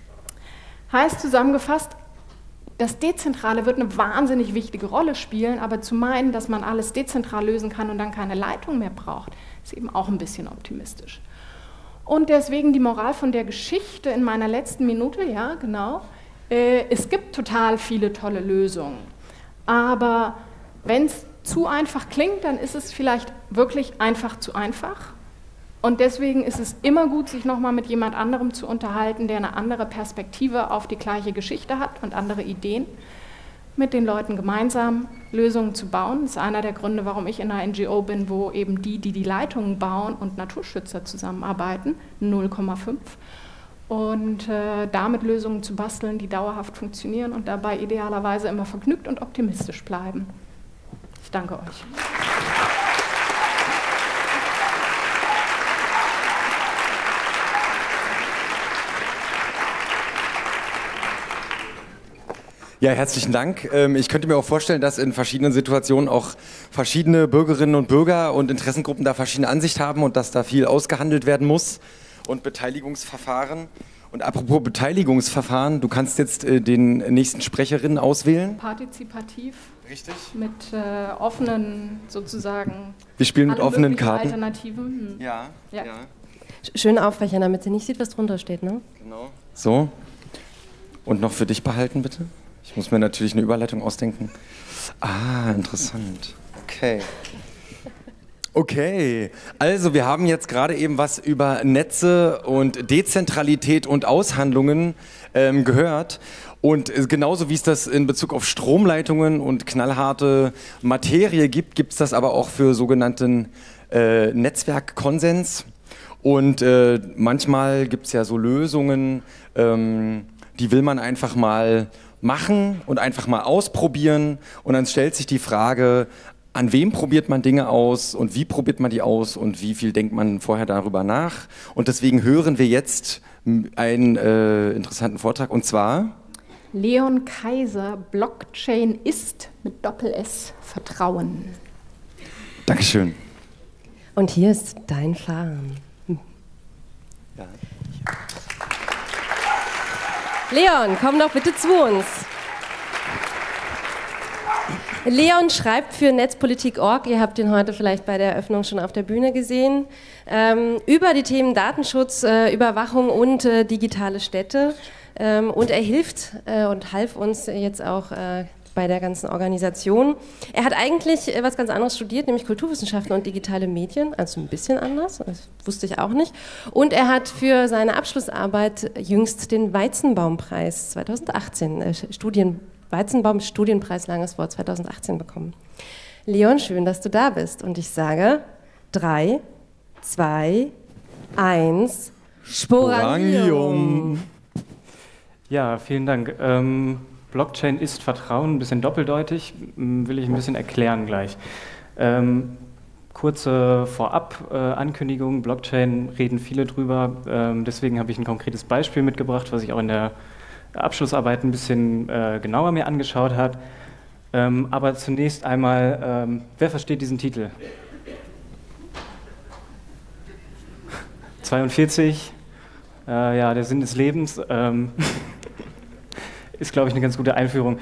Heißt zusammengefasst, das Dezentrale wird eine wahnsinnig wichtige Rolle spielen, aber zu meinen, dass man alles dezentral lösen kann und dann keine Leitung mehr braucht, ist eben auch ein bisschen optimistisch. Und deswegen die Moral von der Geschichte in meiner letzten Minute, ja, genau. Äh, es gibt total viele tolle Lösungen, aber wenn es zu einfach klingt, dann ist es vielleicht wirklich einfach zu einfach. Und deswegen ist es immer gut, sich nochmal mit jemand anderem zu unterhalten, der eine andere Perspektive auf die gleiche Geschichte hat und andere Ideen, mit den Leuten gemeinsam Lösungen zu bauen. Das ist einer der Gründe, warum ich in einer N G O bin, wo eben die, die die Leitungen bauen und Naturschützer zusammenarbeiten, null Komma fünf. Und äh, damit Lösungen zu basteln, die dauerhaft funktionieren und dabei idealerweise immer vergnügt und optimistisch bleiben. Ich danke euch. Ja, herzlichen Dank. Ich könnte mir auch vorstellen, dass in verschiedenen Situationen auch verschiedene Bürgerinnen und Bürger und Interessengruppen da verschiedene Ansicht haben und dass da viel ausgehandelt werden muss und Beteiligungsverfahren. Und apropos Beteiligungsverfahren, du kannst jetzt den nächsten Sprecherinnen auswählen. Partizipativ. Richtig. Mit äh, offenen, sozusagen. Wir spielen mit offenen Karten. Alternativen. Hm. Ja, ja. ja. Schön aufweichen, damit sie nicht sieht, was drunter steht, ne? Genau. So. Und noch für dich behalten, bitte. Ich muss mir natürlich eine Überleitung ausdenken. Ah, interessant. Okay. Okay, also wir haben jetzt gerade eben was über Netze und Dezentralität und Aushandlungen ähm, gehört. Und genauso wie es das in Bezug auf Stromleitungen und knallharte Materie gibt, gibt es das aber auch für sogenannten äh, Netzwerkkonsens. Und äh, manchmal gibt es ja so Lösungen, ähm, die will man einfach mal machen und einfach mal ausprobieren. Und dann stellt sich die Frage, an wem probiert man Dinge aus und wie probiert man die aus und wie viel denkt man vorher darüber nach. Und deswegen hören wir jetzt einen äh, interessanten Vortrag und zwar Leon Kaiser, Blockchain ist mit Doppel-S Vertrauen. Dankeschön. Und hier ist dein Fahren. Hm. Ja. Leon, komm doch bitte zu uns. Leon schreibt für Netzpolitik Punkt org, ihr habt ihn heute vielleicht bei der Eröffnung schon auf der Bühne gesehen, ähm, über die Themen Datenschutz, äh, Überwachung und äh, digitale Städte. Ähm, und er hilft äh, und half uns jetzt auch äh, bei der ganzen Organisation. Er hat eigentlich äh, was ganz anderes studiert, nämlich Kulturwissenschaften und digitale Medien, also ein bisschen anders, das wusste ich auch nicht. Und er hat für seine Abschlussarbeit jüngst den Weizenbaumpreis zweitausendachtzehn, äh, Studien Weizenbaum Studienpreis langes Wort zweitausendachtzehn bekommen. Leon, schön, dass du da bist. Und ich sage drei, zwei, eins, Sporangium. Ja, vielen Dank. Ähm, Blockchain ist Vertrauen, ein bisschen doppeldeutig, will ich ein bisschen erklären gleich. Ähm, kurze Vorab-Ankündigung, äh, Blockchain reden viele drüber, ähm, deswegen habe ich ein konkretes Beispiel mitgebracht, was ich auch in der Abschlussarbeit ein bisschen äh, genauer mir angeschaut hat. Ähm, aber zunächst einmal, ähm, wer versteht diesen Titel? zweiundvierzig, äh, ja, der Sinn des Lebens, ähm, ist, glaube ich, eine ganz gute Einführung.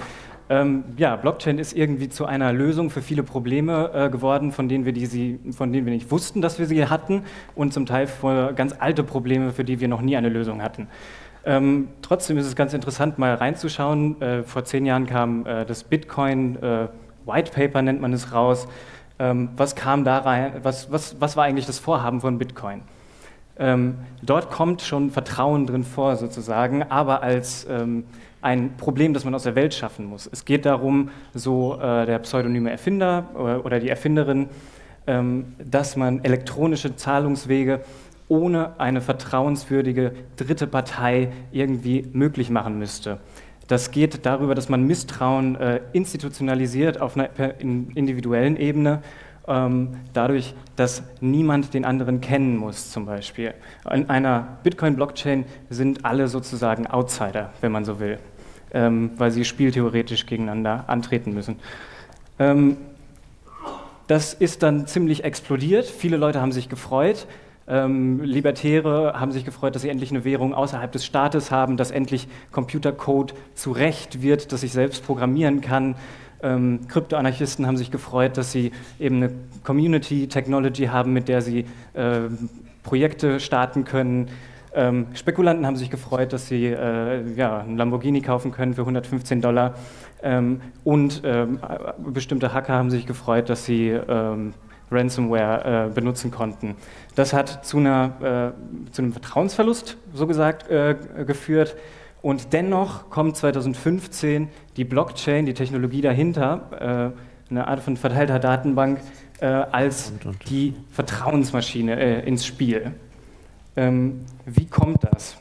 Ähm, ja, Blockchain ist irgendwie zu einer Lösung für viele Probleme äh, geworden, von denen, wir die sie, von denen wir nicht wussten, dass wir sie hatten, und zum Teil für ganz alte Probleme, für die wir noch nie eine Lösung hatten. Ähm, trotzdem ist es ganz interessant, mal reinzuschauen. Äh, vor zehn Jahren kam äh, das Bitcoin äh, White Paper, nennt man es, raus. Ähm, was kam da rein? Was, was, was war eigentlich das Vorhaben von Bitcoin? Ähm, dort kommt schon Vertrauen drin vor, sozusagen, aber als ähm, ein Problem, das man aus der Welt schaffen muss. Es geht darum, so äh, der pseudonyme Erfinder oder, oder die Erfinderin, ähm, dass man elektronische Zahlungswege ohne eine vertrauenswürdige dritte Partei irgendwie möglich machen müsste. Das geht darüber, dass man Misstrauen äh, institutionalisiert auf einer individuellen Ebene, ähm, dadurch, dass niemand den anderen kennen muss, zum Beispiel. In einer Bitcoin-Blockchain sind alle sozusagen Outsider, wenn man so will, ähm, weil sie spieltheoretisch gegeneinander antreten müssen. Ähm, das ist dann ziemlich explodiert. Viele Leute haben sich gefreut. Ähm, Libertäre haben sich gefreut, dass sie endlich eine Währung außerhalb des Staates haben, dass endlich Computercode zu Recht wird, dass ich selbst programmieren kann. Ähm, Kryptoanarchisten haben sich gefreut, dass sie eben eine Community-Technology haben, mit der sie äh, Projekte starten können. Ähm, Spekulanten haben sich gefreut, dass sie äh, ja, einen Lamborghini kaufen können für hundertfünfzehn Dollar. Ähm, und ähm, bestimmte Hacker haben sich gefreut, dass sie ähm, Ransomware äh, benutzen konnten. Das hat zu, einer, äh, zu einem Vertrauensverlust, so gesagt, äh, geführt. Und dennoch kommt zweitausendfünfzehn die Blockchain, die Technologie dahinter, äh, eine Art von verteilter Datenbank, äh, als und, und. die Vertrauensmaschine äh, ins Spiel. Ähm, wie kommt das?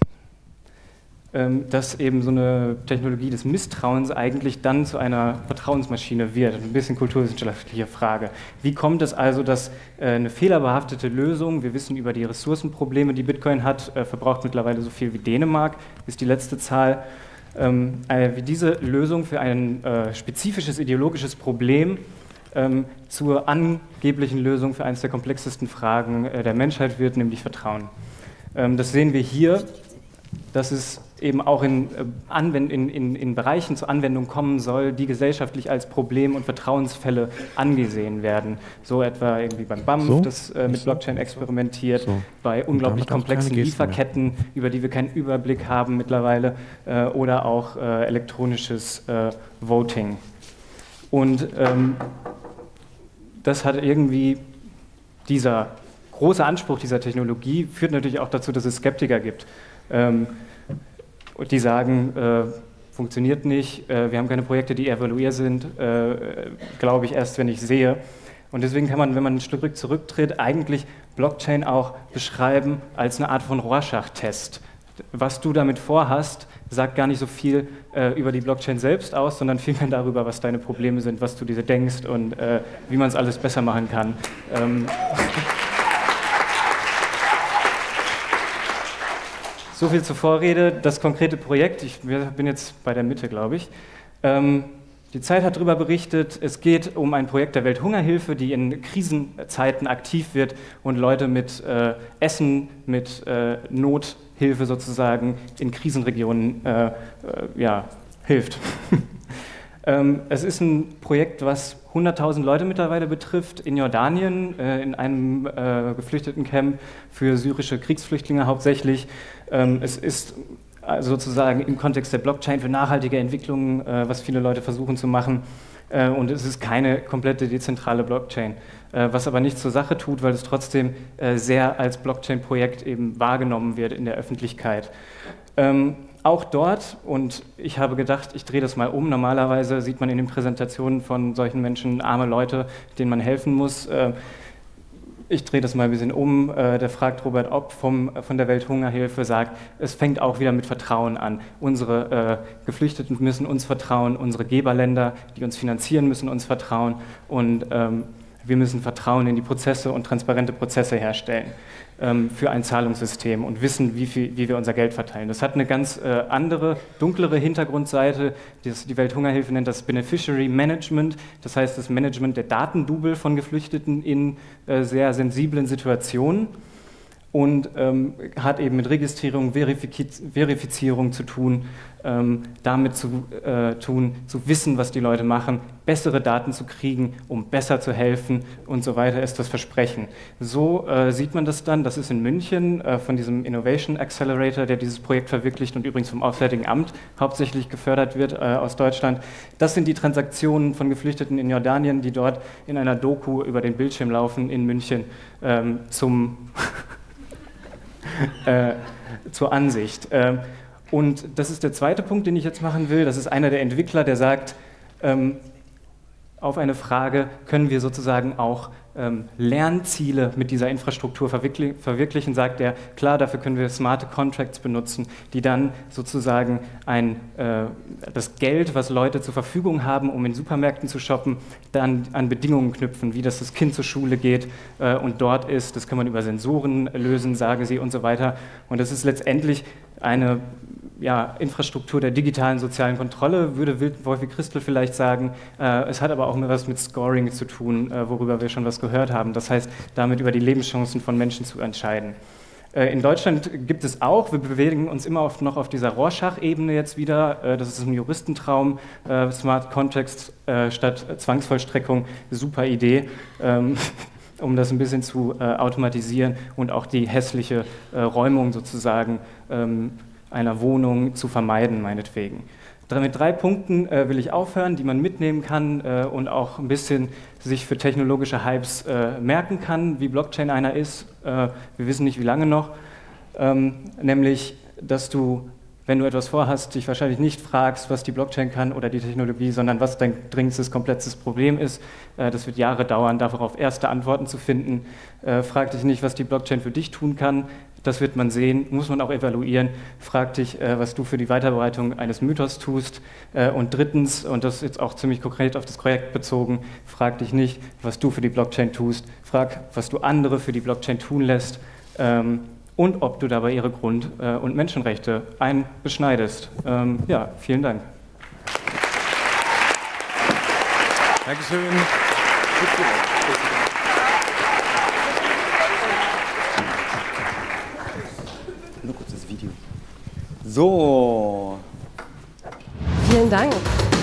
Ähm, dass eben so eine Technologie des Misstrauens eigentlich dann zu einer Vertrauensmaschine wird. Ein bisschen kulturwissenschaftliche Frage. Wie kommt es also, dass äh, eine fehlerbehaftete Lösung, wir wissen über die Ressourcenprobleme, die Bitcoin hat, äh, verbraucht mittlerweile so viel wie Dänemark, ist die letzte Zahl, ähm, äh, wie diese Lösung für ein äh, spezifisches ideologisches Problem ähm, zur angeblichen Lösung für eines der komplexesten Fragen äh, der Menschheit wird, nämlich Vertrauen. Ähm, das sehen wir hier, dass es eben auch in, Anwend- in, in, in Bereichen zur Anwendung kommen soll, die gesellschaftlich als Problem- und Vertrauensfälle angesehen werden. So etwa irgendwie beim B A M F, so? das äh, mit Blockchain experimentiert, so. bei unglaublich komplexen Lieferketten, mehr. über die wir keinen Überblick haben mittlerweile, äh, oder auch äh, elektronisches äh, Voting. Und ähm, das hat irgendwie dieser große Anspruch dieser Technologie, führt natürlich auch dazu, dass es Skeptiker gibt. Ähm, die sagen, äh, funktioniert nicht, äh, wir haben keine Projekte, die evaluiert sind, äh, glaube ich erst, wenn ich sehe. Und deswegen kann man, wenn man ein Stück zurücktritt, eigentlich Blockchain auch beschreiben als eine Art von Rorschach-Test. Was du damit vorhast, sagt gar nicht so viel äh, über die Blockchain selbst aus, sondern vielmehr darüber, was deine Probleme sind, was du dir denkst und äh, wie man es alles besser machen kann. Ähm So viel zur Vorrede. Das konkrete Projekt, ich bin jetzt bei der Mitte, glaube ich. Ähm, die Zeit hat darüber berichtet, es geht um ein Projekt der Welthungerhilfe, die in Krisenzeiten aktiv wird und Leute mit äh, Essen, mit äh, Nothilfe sozusagen in Krisenregionen äh, äh, ja, hilft. ähm, es ist ein Projekt, was hunderttausend Leute mittlerweile betrifft, in Jordanien, äh, in einem äh, Geflüchtetencamp für syrische Kriegsflüchtlinge hauptsächlich. Ähm, es ist also sozusagen im Kontext der Blockchain für nachhaltige Entwicklung, äh, was viele Leute versuchen zu machen. Äh, und es ist keine komplette dezentrale Blockchain, äh, was aber nichts zur Sache tut, weil es trotzdem äh, sehr als Blockchain-Projekt eben wahrgenommen wird in der Öffentlichkeit. Ähm, Auch dort, und ich habe gedacht, ich drehe das mal um, normalerweise sieht man in den Präsentationen von solchen Menschen arme Leute, denen man helfen muss. Ich drehe das mal ein bisschen um. Der fragt Robert Opp vom, von der Welthungerhilfe, sagt, es fängt auch wieder mit Vertrauen an. Unsere äh, Geflüchteten müssen uns vertrauen, unsere Geberländer, die uns finanzieren, müssen uns vertrauen und ähm, wir müssen Vertrauen in die Prozesse und transparente Prozesse herstellen ähm, für ein Zahlungssystem und wissen, wie, viel, wie wir unser Geld verteilen. Das hat eine ganz äh, andere, dunklere Hintergrundseite. Das, die Welthungerhilfe nennt das Beneficiary Management, das heißt das Management der Datendouble von Geflüchteten in äh, sehr sensiblen Situationen. und ähm, hat eben mit Registrierung, Verifiz Verifizierung zu tun, ähm, damit zu äh, tun, zu wissen, was die Leute machen, bessere Daten zu kriegen, um besser zu helfen und so weiter, ist das Versprechen. So äh, sieht man das dann, das ist in München äh, von diesem Innovation Accelerator, der dieses Projekt verwirklicht und übrigens vom Auswärtigen Amt hauptsächlich gefördert wird äh, aus Deutschland. Das sind die Transaktionen von Geflüchteten in Jordanien, die dort in einer Doku über den Bildschirm laufen in München ähm, zum äh, zur Ansicht. Ähm, und das ist der zweite Punkt, den ich jetzt machen will. Das ist einer der Entwickler, der sagt, ähm, auf eine Frage, können wir sozusagen auch ähm, Lernziele mit dieser Infrastruktur verwirkli verwirklichen, sagt er, klar, dafür können wir smarte Contracts benutzen, die dann sozusagen ein, äh, das Geld, was Leute zur Verfügung haben, um in Supermärkten zu shoppen, dann an Bedingungen knüpfen, wie dass das Kind zur Schule geht äh, und dort ist. Das kann man über Sensoren lösen, sagen sie, und so weiter. Und das ist letztendlich eine ja, Infrastruktur der digitalen sozialen Kontrolle, würde Wolfi Christel vielleicht sagen. Äh, es hat aber auch was mit Scoring zu tun, äh, worüber wir schon was gehört haben. Das heißt, damit über die Lebenschancen von Menschen zu entscheiden. Äh, in Deutschland gibt es auch, wir bewegen uns immer auf, noch auf dieser Rorschach-Ebene jetzt wieder, äh, das ist ein Juristentraum, äh, Smart Context äh, statt Zwangsvollstreckung, super Idee. Ähm, um das ein bisschen zu äh, automatisieren und auch die hässliche äh, Räumung sozusagen ähm, einer Wohnung zu vermeiden, meinetwegen. Mit drei Punkten äh, will ich aufhören, die man mitnehmen kann äh, und auch ein bisschen sich für technologische Hypes äh, merken kann, wie Blockchain einer ist. Äh, wir wissen nicht, wie lange noch. Ähm, nämlich, dass du, wenn du etwas vorhast, dich wahrscheinlich nicht fragst, was die Blockchain kann oder die Technologie, sondern was dein dringendstes, komplettes Problem ist. Äh, das wird Jahre dauern, darauf erste Antworten zu finden. Äh, frag dich nicht, was die Blockchain für dich tun kann. Das wird man sehen, muss man auch evaluieren. Frag dich, äh, was du für die Weiterverbreitung eines Mythos tust. Äh, und drittens, und das ist jetzt auch ziemlich konkret auf das Projekt bezogen, frag dich nicht, was du für die Blockchain tust. Frag, was du andere für die Blockchain tun lässt ähm, und ob du dabei ihre Grund- äh, und Menschenrechte einbeschneidest. Ähm, ja, vielen Dank. Dankeschön. Nur kurz das Video. So. Vielen Dank.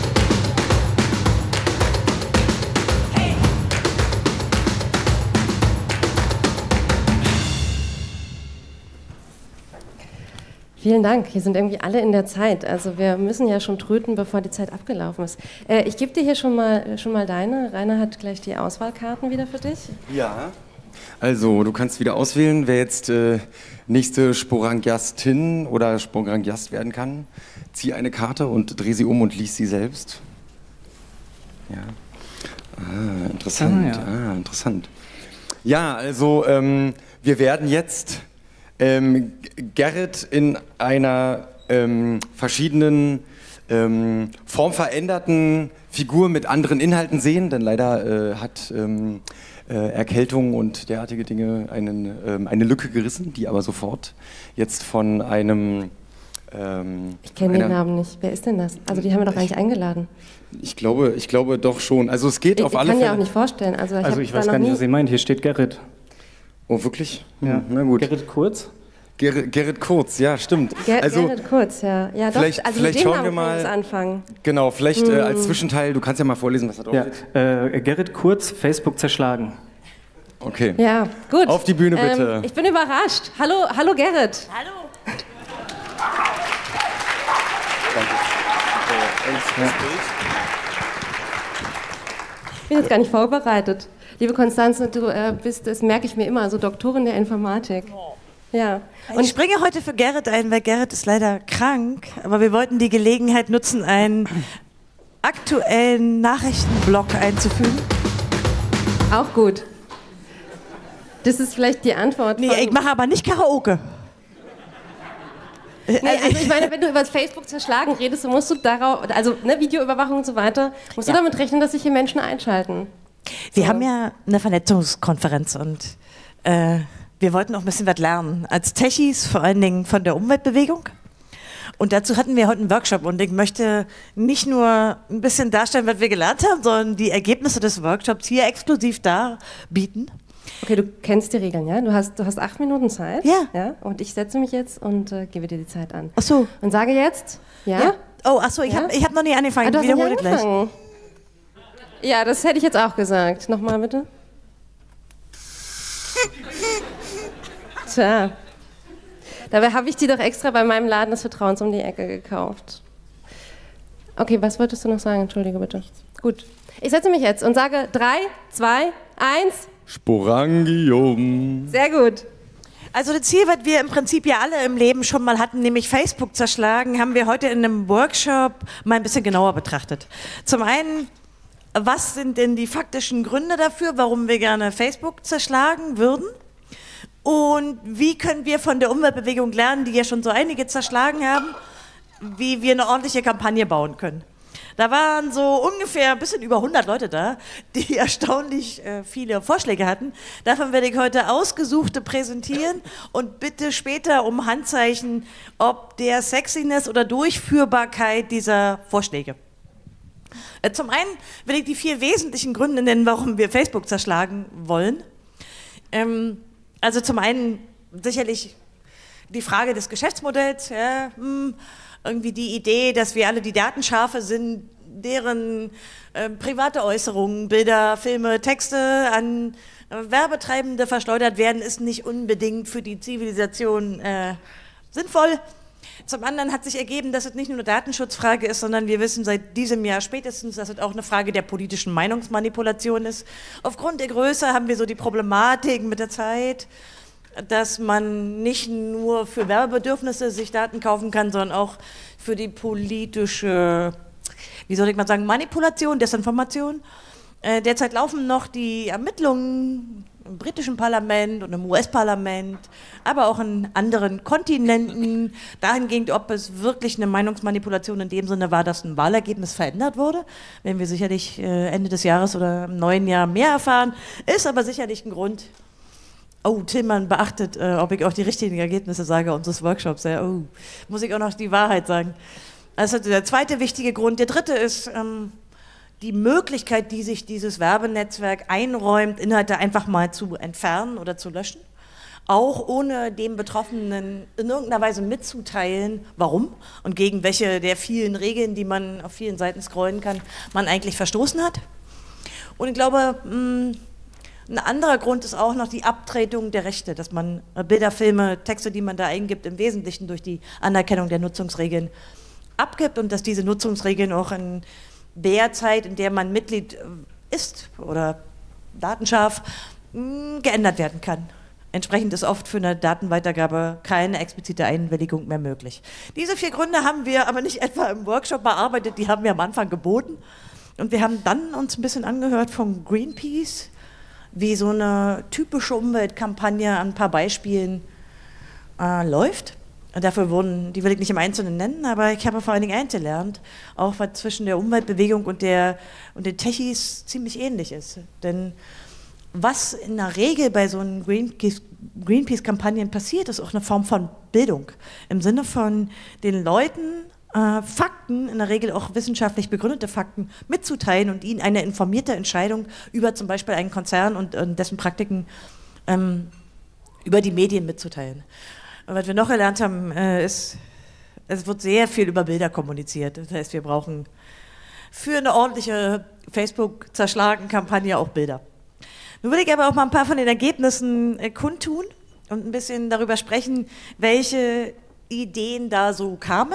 Vielen Dank. Hier sind irgendwie alle in der Zeit. Also wir müssen ja schon tröten, bevor die Zeit abgelaufen ist. Äh, ich gebe dir hier schon mal, schon mal deine. Rainer hat gleich die Auswahlkarten wieder für dich. Ja. Also, du kannst wieder auswählen, wer jetzt äh, nächste Sporangiastin oder Sporangiast werden kann. Zieh eine Karte und dreh sie um und lies sie selbst. Ja. Ah, interessant. Ah, ja. ah interessant. Ja, also ähm, wir werden jetzt ähm, Gerrit in einer ähm, verschiedenen ähm, formveränderten Figur mit anderen Inhalten sehen, denn leider äh, hat ähm, äh, Erkältung und derartige Dinge einen, ähm, eine Lücke gerissen, die aber sofort jetzt von einem... Ähm, ich kenne den Namen nicht. Wer ist denn das? Also die haben wir doch gar nicht eingeladen. Ich glaube, ich glaube doch schon. Also es geht ich, auf ich alle Fälle... Ich kann ja auch nicht vorstellen. Also ich, also ich weiß gar nicht, was Sie meint. Hier steht Gerrit. Oh, wirklich? Ja. Na gut. Gerrit Kurz? Gerrit, Gerrit Kurz, ja, stimmt. Ger also, Gerrit Kurz, ja. Ja, doch, vielleicht, also vielleicht mit dem schauen wir Namen mal. Anfangen. Genau, vielleicht hm. äh, als Zwischenteil, du kannst ja mal vorlesen, was da drauf ja. steht. Äh, Gerrit Kurz, Facebook zerschlagen. Okay. Ja, gut. Auf die Bühne bitte. Ähm, ich bin überrascht. Hallo, hallo Gerrit. Hallo. Danke. Äh, ja. Ich bin jetzt gar nicht vorbereitet. Liebe Konstanze, du äh, bist, das merke ich mir immer, so Doktorin der Informatik. Ja. Und ich springe heute für Gerrit ein, weil Gerrit ist leider krank, aber wir wollten die Gelegenheit nutzen, einen aktuellen Nachrichtenblock einzufügen. Auch gut. Das ist vielleicht die Antwort. Nee, ich mache aber nicht Karaoke. Nee, also ich meine, wenn du über das Facebook zerschlagen redest, dann musst du darauf, also ne, Videoüberwachung und so weiter, musst ja. du damit rechnen, dass sich hier Menschen einschalten. Wir so. haben ja eine Vernetzungskonferenz und äh, wir wollten auch ein bisschen was lernen. Als Techies, vor allen Dingen von der Umweltbewegung. Und dazu hatten wir heute einen Workshop und ich möchte nicht nur ein bisschen darstellen, was wir gelernt haben, sondern die Ergebnisse des Workshops hier exklusiv darbieten. Okay, du kennst die Regeln, ja? Du hast, du hast acht Minuten Zeit. Ja. ja? Und ich setze mich jetzt und äh, gebe dir die Zeit an. Ach so. Und sage jetzt, ja? Ja. Oh, ach so, ich Ja? habe ich hab noch nie angefangen. Ah, du hast nicht Wiederhole gleich. angefangen. Ja, das hätte ich jetzt auch gesagt. Nochmal bitte. Tja. Dabei habe ich die doch extra bei meinem Laden des Vertrauens um die Ecke gekauft. Okay, was wolltest du noch sagen? Entschuldige bitte. Gut. Ich setze mich jetzt und sage drei, zwei, eins. Sporangium. Sehr gut. Also das Ziel, was wir im Prinzip ja alle im Leben schon mal hatten, nämlich Facebook zerschlagen, haben wir heute in einem Workshop mal ein bisschen genauer betrachtet. Zum einen, was sind denn die faktischen Gründe dafür, warum wir gerne Facebook zerschlagen würden? Und wie können wir von der Umweltbewegung lernen, die ja schon so einige zerschlagen haben, wie wir eine ordentliche Kampagne bauen können? Da waren so ungefähr ein bisschen über hundert Leute da, die erstaunlich äh, viele Vorschläge hatten. Davon werde ich heute ausgesuchte präsentieren und bitte später um Handzeichen, ob der Sexiness oder Durchführbarkeit dieser Vorschläge. Äh, zum einen will ich die vier wesentlichen Gründe nennen, warum wir Facebook zerschlagen wollen. Ähm, also zum einen sicherlich die Frage des Geschäftsmodells, ja, hm, irgendwie die Idee, dass wir alle die Datenschafe sind, deren äh, private Äußerungen, Bilder, Filme, Texte an äh, Werbetreibende verschleudert werden, ist nicht unbedingt für die Zivilisation äh, sinnvoll. Zum anderen hat sich ergeben, dass es nicht nur eine Datenschutzfrage ist, sondern wir wissen seit diesem Jahr spätestens, dass es auch eine Frage der politischen Meinungsmanipulation ist. Aufgrund der Größe haben wir so die Problematik mit der Zeit, dass man nicht nur für Werbebedürfnisse sich Daten kaufen kann, sondern auch für die politische, wie soll ich mal sagen, Manipulation, Desinformation. Äh, derzeit laufen noch die Ermittlungen im britischen Parlament und im U S-Parlament, aber auch in anderen Kontinenten, dahingehend, ob es wirklich eine Meinungsmanipulation in dem Sinne war, dass ein Wahlergebnis verändert wurde. Werden wir sicherlich äh, Ende des Jahres oder im neuen Jahr mehr erfahren, ist aber sicherlich ein Grund. Oh, Tillmann beachtet, äh, ob ich auch die richtigen Ergebnisse sage unseres Workshops. Ja, oh, muss ich auch noch die Wahrheit sagen. Also der zweite wichtige Grund. Der dritte ist ähm, die Möglichkeit, die sich dieses Werbenetzwerk einräumt, Inhalte einfach mal zu entfernen oder zu löschen. Auch ohne dem Betroffenen in irgendeiner Weise mitzuteilen, warum und gegen welche der vielen Regeln, die man auf vielen Seiten scrollen kann, man eigentlich verstoßen hat. Und ich glaube, mh, ein anderer Grund ist auch noch die Abtretung der Rechte, dass man Bilder, Filme, Texte, die man da eingibt, im Wesentlichen durch die Anerkennung der Nutzungsregeln abgibt und dass diese Nutzungsregeln auch in der Zeit, in der man Mitglied ist oder datenscharf, geändert werden kann. Entsprechend ist oft für eine Datenweitergabe keine explizite Einwilligung mehr möglich. Diese vier Gründe haben wir aber nicht etwa im Workshop bearbeitet, die haben wir am Anfang geboten. Und wir haben dann uns ein bisschen angehört von Greenpeace, wie so eine typische Umweltkampagne an ein paar Beispielen äh, läuft. Dafür wurden, die will ich nicht im Einzelnen nennen, aber ich habe vor allen Dingen eins gelernt, auch was zwischen der Umweltbewegung und, der, und den Techies ziemlich ähnlich ist. Denn was in der Regel bei so einen Greenpeace-Kampagnen passiert, ist auch eine Form von Bildung. Im Sinne von den Leuten äh, Fakten, in der Regel auch wissenschaftlich begründete Fakten, mitzuteilen und ihnen eine informierte Entscheidung über zum Beispiel einen Konzern und, und dessen Praktiken ähm, über die Medien mitzuteilen. Und was wir noch gelernt haben, äh, ist, es wird sehr viel über Bilder kommuniziert. Das heißt, wir brauchen für eine ordentliche Facebook-Zerschlagen-Kampagne auch Bilder. Nun will ich aber auch mal ein paar von den Ergebnissen äh, kundtun und ein bisschen darüber sprechen, welche Ideen da so kamen.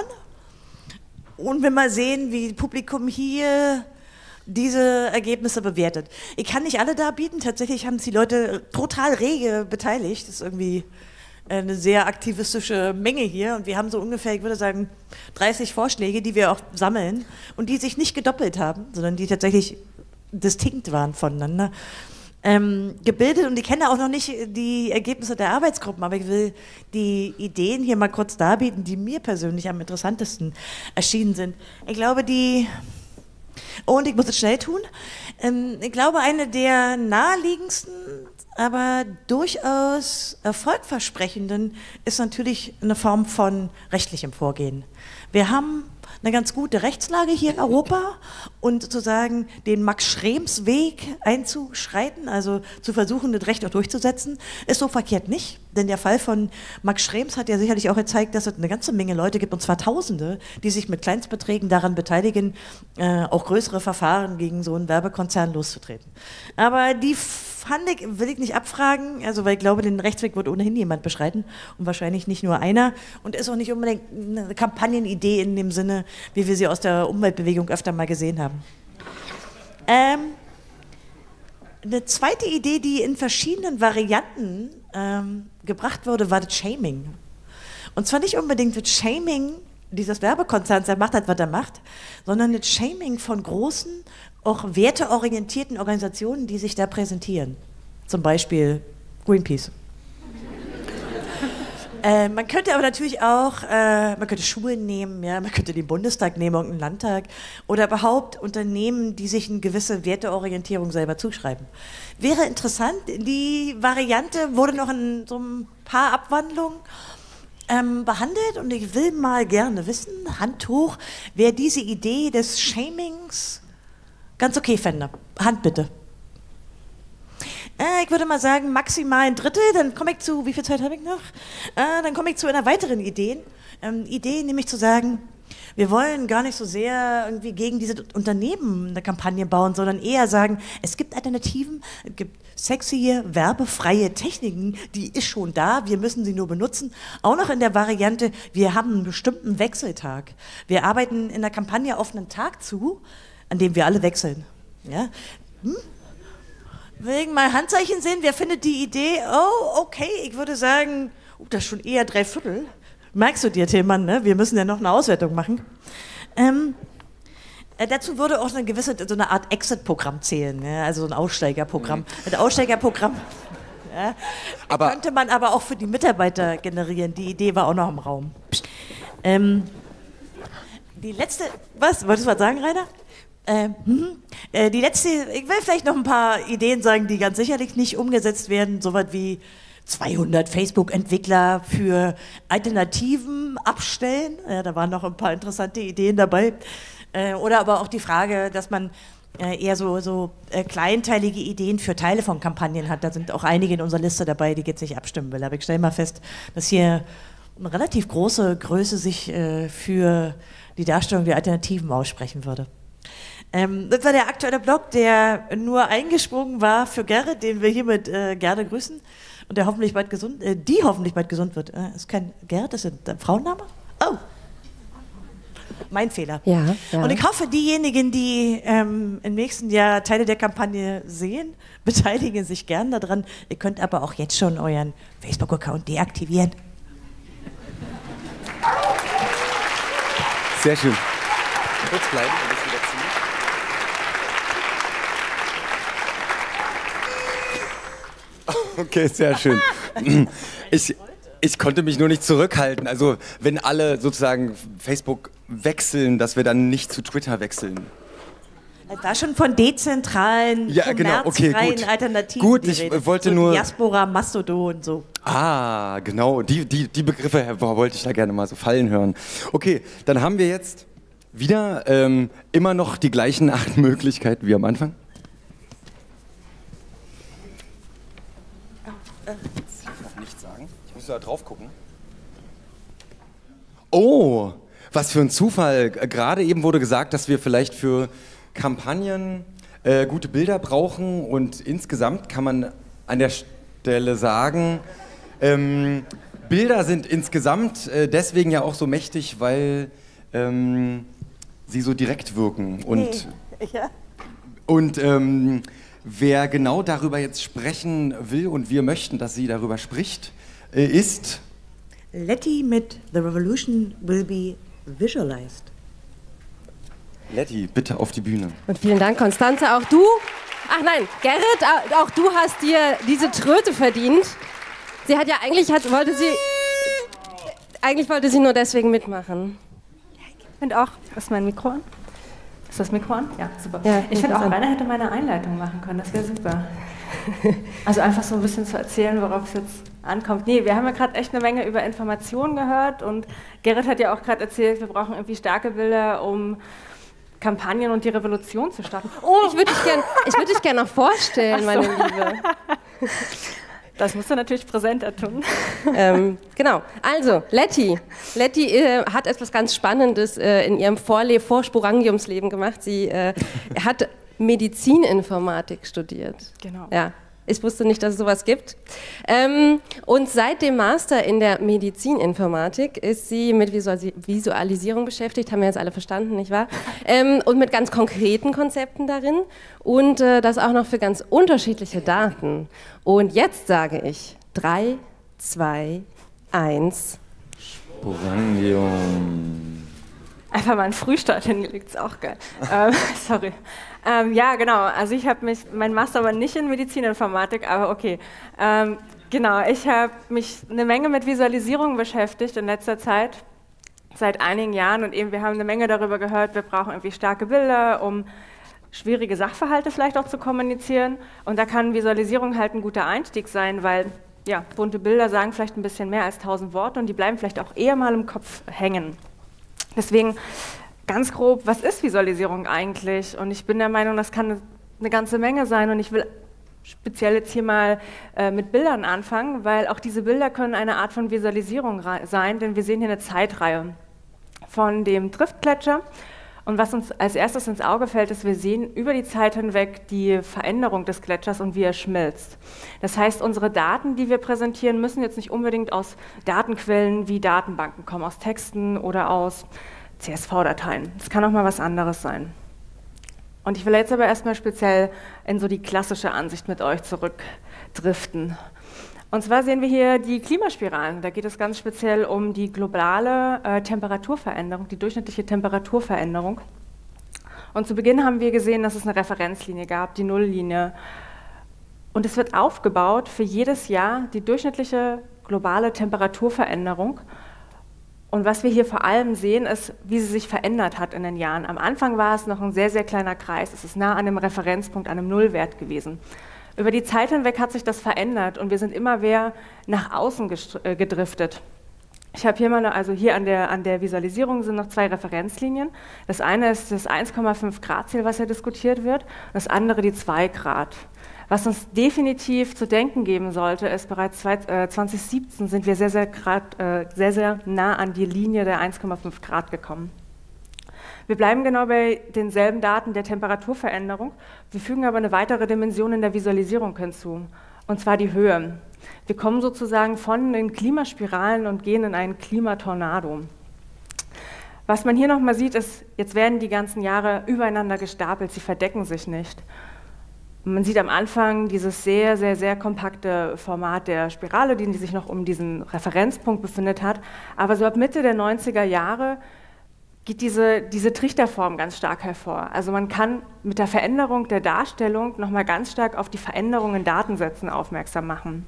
Und wir mal sehen, wie das Publikum hier diese Ergebnisse bewertet. Ich kann nicht alle darbieten, tatsächlich haben sich die Leute total rege beteiligt. Das ist irgendwie eine sehr aktivistische Menge hier und wir haben so ungefähr, ich würde sagen, dreißig Vorschläge, die wir auch sammeln und die sich nicht gedoppelt haben, sondern die tatsächlich distinkt waren voneinander. Ähm, gebildet und ich kenne auch noch nicht die Ergebnisse der Arbeitsgruppen, aber ich will die Ideen hier mal kurz darbieten, die mir persönlich am interessantesten erschienen sind. Ich glaube, die, oh, und ich muss es schnell tun, ähm, ich glaube, eine der naheliegendsten, aber durchaus erfolgversprechenden ist natürlich eine Form von rechtlichem Vorgehen. Wir haben eine ganz gute Rechtslage hier in Europa und sozusagen den Max-Schrems-Weg einzuschreiten, also zu versuchen, das Recht auch durchzusetzen, ist so verkehrt nicht. Denn der Fall von Max Schrems hat ja sicherlich auch gezeigt, dass es eine ganze Menge Leute gibt, und zwar Tausende, die sich mit Kleinstbeträgen daran beteiligen, äh, auch größere Verfahren gegen so einen Werbekonzern loszutreten. Aber die fand ich, will ich nicht abfragen, also weil ich glaube, den Rechtsweg wird ohnehin jemand beschreiten und wahrscheinlich nicht nur einer und ist auch nicht unbedingt eine Kampagnenidee in dem Sinne, wie wir sie aus der Umweltbewegung öfter mal gesehen haben. Ähm, Eine zweite Idee, die in verschiedenen Varianten ähm, gebracht wurde, war das Shaming. Und zwar nicht unbedingt das Shaming dieses Werbekonzerns, der macht hat, was er macht, sondern das Shaming von großen, auch werteorientierten Organisationen, die sich da präsentieren. Zum Beispiel Greenpeace. Äh, man könnte aber natürlich auch, äh, man könnte Schulen nehmen, ja, man könnte den Bundestag nehmen, irgendeinen Landtag oder überhaupt Unternehmen, die sich eine gewisse Werteorientierung selber zuschreiben. Wäre interessant, die Variante wurde noch in so ein paar Abwandlungen ähm, behandelt und ich will mal gerne wissen, Hand hoch, wer diese Idee des Shamings ganz okay fände. Hand bitte. Äh, ich würde mal sagen, maximal ein Drittel, dann komme ich zu, wie viel Zeit habe ich noch? Äh, dann komme ich zu einer weiteren Idee. Ähm, Idee, nämlich zu sagen, wir wollen gar nicht so sehr irgendwie gegen diese Unternehmen eine Kampagne bauen, sondern eher sagen, es gibt Alternativen, es gibt sexy, werbefreie Techniken, die ist schon da, wir müssen sie nur benutzen. Auch noch in der Variante, wir haben einen bestimmten Wechseltag. Wir arbeiten in der Kampagne auf einen Tag zu, an dem wir alle wechseln. Ja? Hm? Wegen mal Handzeichen sehen, wer findet die Idee? Oh, okay, ich würde sagen, oh, das ist schon eher drei Viertel. Merkst du dir, Tillmann, ne? Wir müssen ja noch eine Auswertung machen. Ähm, äh, dazu würde auch eine gewisse, so eine Art Exit-Programm zählen, ja? Also so ein Aussteigerprogramm. Mhm. Ein Aussteigerprogramm ja? aber könnte man aber auch für die Mitarbeiter generieren. Die Idee war auch noch im Raum. Ähm, die letzte, was, wolltest du was sagen, Rainer? Äh, hm, äh, die letzte, ich will vielleicht noch ein paar Ideen sagen, die ganz sicherlich nicht umgesetzt werden, so was wie zweihundert Facebook-Entwickler für Alternativen abstellen, ja, da waren noch ein paar interessante Ideen dabei, äh, oder aber auch die Frage, dass man äh, eher so, so äh, kleinteilige Ideen für Teile von Kampagnen hat, da sind auch einige in unserer Liste dabei, die jetzt nicht abstimmen will, aber ich stelle mal fest, dass hier eine relativ große Größe sich äh, für die Darstellung der Alternativen aussprechen würde. Ähm, das war der aktuelle Blog, der nur eingesprungen war für Gerrit, den wir hiermit äh, gerne grüßen und der hoffentlich bald gesund, äh, die hoffentlich bald gesund wird. Äh, ist kein Gerrit, das ist ein Frauenname? Oh, mein Fehler. Ja, ja. Und ich hoffe, diejenigen, die ähm, im nächsten Jahr Teile der Kampagne sehen, beteiligen sich gern daran. Ihr könnt aber auch jetzt schon euren Facebook-Account deaktivieren. Sehr schön. Kurz bleiben, wir müssen wieder ziehen. Okay, sehr schön. Ich, ich konnte mich nur nicht zurückhalten. Also, wenn alle sozusagen Facebook wechseln, dass wir dann nicht zu Twitter wechseln. Das war schon von dezentralen, ja, genau. Okay, gut. Alternativen. Gut, ich Rede. wollte so nur. Diaspora, Mastodon und so. Ah, genau. Die, die, die Begriffe wollte ich da gerne mal so fallen hören. Okay, dann haben wir jetzt wieder ähm, immer noch die gleichen acht Möglichkeiten wie am Anfang. Ich darf noch nichts sagen. Ich muss da drauf gucken. Oh, was für ein Zufall. Gerade eben wurde gesagt, dass wir vielleicht für Kampagnen äh, gute Bilder brauchen und insgesamt kann man an der Stelle sagen, ähm, Bilder sind insgesamt äh, deswegen ja auch so mächtig, weil ähm, sie so direkt wirken und, nee. ja. und ähm, wer genau darüber jetzt sprechen will und wir möchten, dass sie darüber spricht, äh, ist Letty mit The Revolution Will Be Visualized. Letty, bitte auf die Bühne. Und vielen Dank, Konstanze. Auch du, ach nein, Gerrit, auch du hast dir diese Tröte verdient. Sie hat ja eigentlich, hat, wollte sie, eigentlich wollte sie nur deswegen mitmachen. Ich finde auch, ist mein Mikro an? Ist das Mikro an? Ja, super. Ja, ich finde auch, Rainer hätte meine Einleitung machen können, das wäre super. Also einfach so ein bisschen zu erzählen, worauf es jetzt ankommt. Nee, wir haben ja gerade echt eine Menge über Informationen gehört und Gerrit hat ja auch gerade erzählt, wir brauchen irgendwie starke Bilder, um Kampagnen und die Revolution zu starten. Oh, ich würde dich gerne würd gern noch vorstellen, meine Liebe. Das musst du natürlich präsenter tun. ähm, genau, also Letty. Letty äh, hat etwas ganz Spannendes äh, in ihrem Vorle Vorsporangiumsleben gemacht. Sie äh, hat Medizininformatik studiert. Genau. Ja. Ich wusste nicht, dass es sowas gibt. Ähm, und seit dem Master in der Medizininformatik ist sie mit Visualis Visualisierung beschäftigt, haben wir jetzt alle verstanden, nicht wahr? Ähm, und mit ganz konkreten Konzepten darin und äh, das auch noch für ganz unterschiedliche Daten. Und jetzt sage ich drei, zwei, eins. Sporangium. Einfach mal einen Frühstart hingelegt, ist auch geil. ähm, sorry. Ähm, ja, genau. Also ich habe mich, mein Master war nicht in Medizininformatik, aber okay. Ähm, genau, ich habe mich eine Menge mit Visualisierung beschäftigt in letzter Zeit, seit einigen Jahren. Und eben, wir haben eine Menge darüber gehört, wir brauchen irgendwie starke Bilder, um schwierige Sachverhalte vielleicht auch zu kommunizieren. Und da kann Visualisierung halt ein guter Einstieg sein, weil ja, bunte Bilder sagen vielleicht ein bisschen mehr als tausend Worte und die bleiben vielleicht auch eher mal im Kopf hängen. Deswegen ganz grob, was ist Visualisierung eigentlich? Und ich bin der Meinung, das kann eine ganze Menge sein und ich will speziell jetzt hier mal äh, mit Bildern anfangen, weil auch diese Bilder können eine Art von Visualisierung sein, denn wir sehen hier eine Zeitreihe von dem Driftgletscher und was uns als erstes ins Auge fällt, ist, wir sehen über die Zeit hinweg die Veränderung des Gletschers und wie er schmilzt. Das heißt, unsere Daten, die wir präsentieren, müssen jetzt nicht unbedingt aus Datenquellen wie Datenbanken kommen, aus Texten oder aus C S V-Dateien. Das kann auch mal was anderes sein. Und ich will jetzt aber erstmal speziell in so die klassische Ansicht mit euch zurückdriften. Und zwar sehen wir hier die Klimaspiralen. Da geht es ganz speziell um die globale äh, Temperaturveränderung, die durchschnittliche Temperaturveränderung. Und zu Beginn haben wir gesehen, dass es eine Referenzlinie gab, die Nulllinie. Und es wird aufgebaut für jedes Jahr die durchschnittliche globale Temperaturveränderung. Und was wir hier vor allem sehen, ist, wie sie sich verändert hat in den Jahren. Am Anfang war es noch ein sehr, sehr kleiner Kreis. Es ist nah an einem Referenzpunkt, an einem Nullwert gewesen. Über die Zeit hinweg hat sich das verändert und wir sind immer mehr nach außen gedriftet. Ich habe hier mal, eine, also hier an der, an der Visualisierung sind noch zwei Referenzlinien. Das eine ist das eins Komma fünf Grad Ziel, was ja diskutiert wird, das andere die zwei Grad. Was uns definitiv zu denken geben sollte, ist, bereits zwanzig siebzehn sind wir sehr, sehr, grad, äh, sehr, sehr nah an die Linie der eins Komma fünf Grad gekommen. Wir bleiben genau bei denselben Daten der Temperaturveränderung, wir fügen aber eine weitere Dimension in der Visualisierung hinzu, und zwar die Höhe. Wir kommen sozusagen von den Klimaspiralen und gehen in einen Klimatornado. Was man hier nochmal sieht, ist, jetzt werden die ganzen Jahre übereinander gestapelt, sie verdecken sich nicht. Man sieht am Anfang dieses sehr, sehr, sehr kompakte Format der Spirale, die sich noch um diesen Referenzpunkt befindet hat. Aber so ab Mitte der neunziger Jahre geht diese, diese Trichterform ganz stark hervor. Also man kann mit der Veränderung der Darstellung nochmal ganz stark auf die Veränderungen in Datensätzen aufmerksam machen.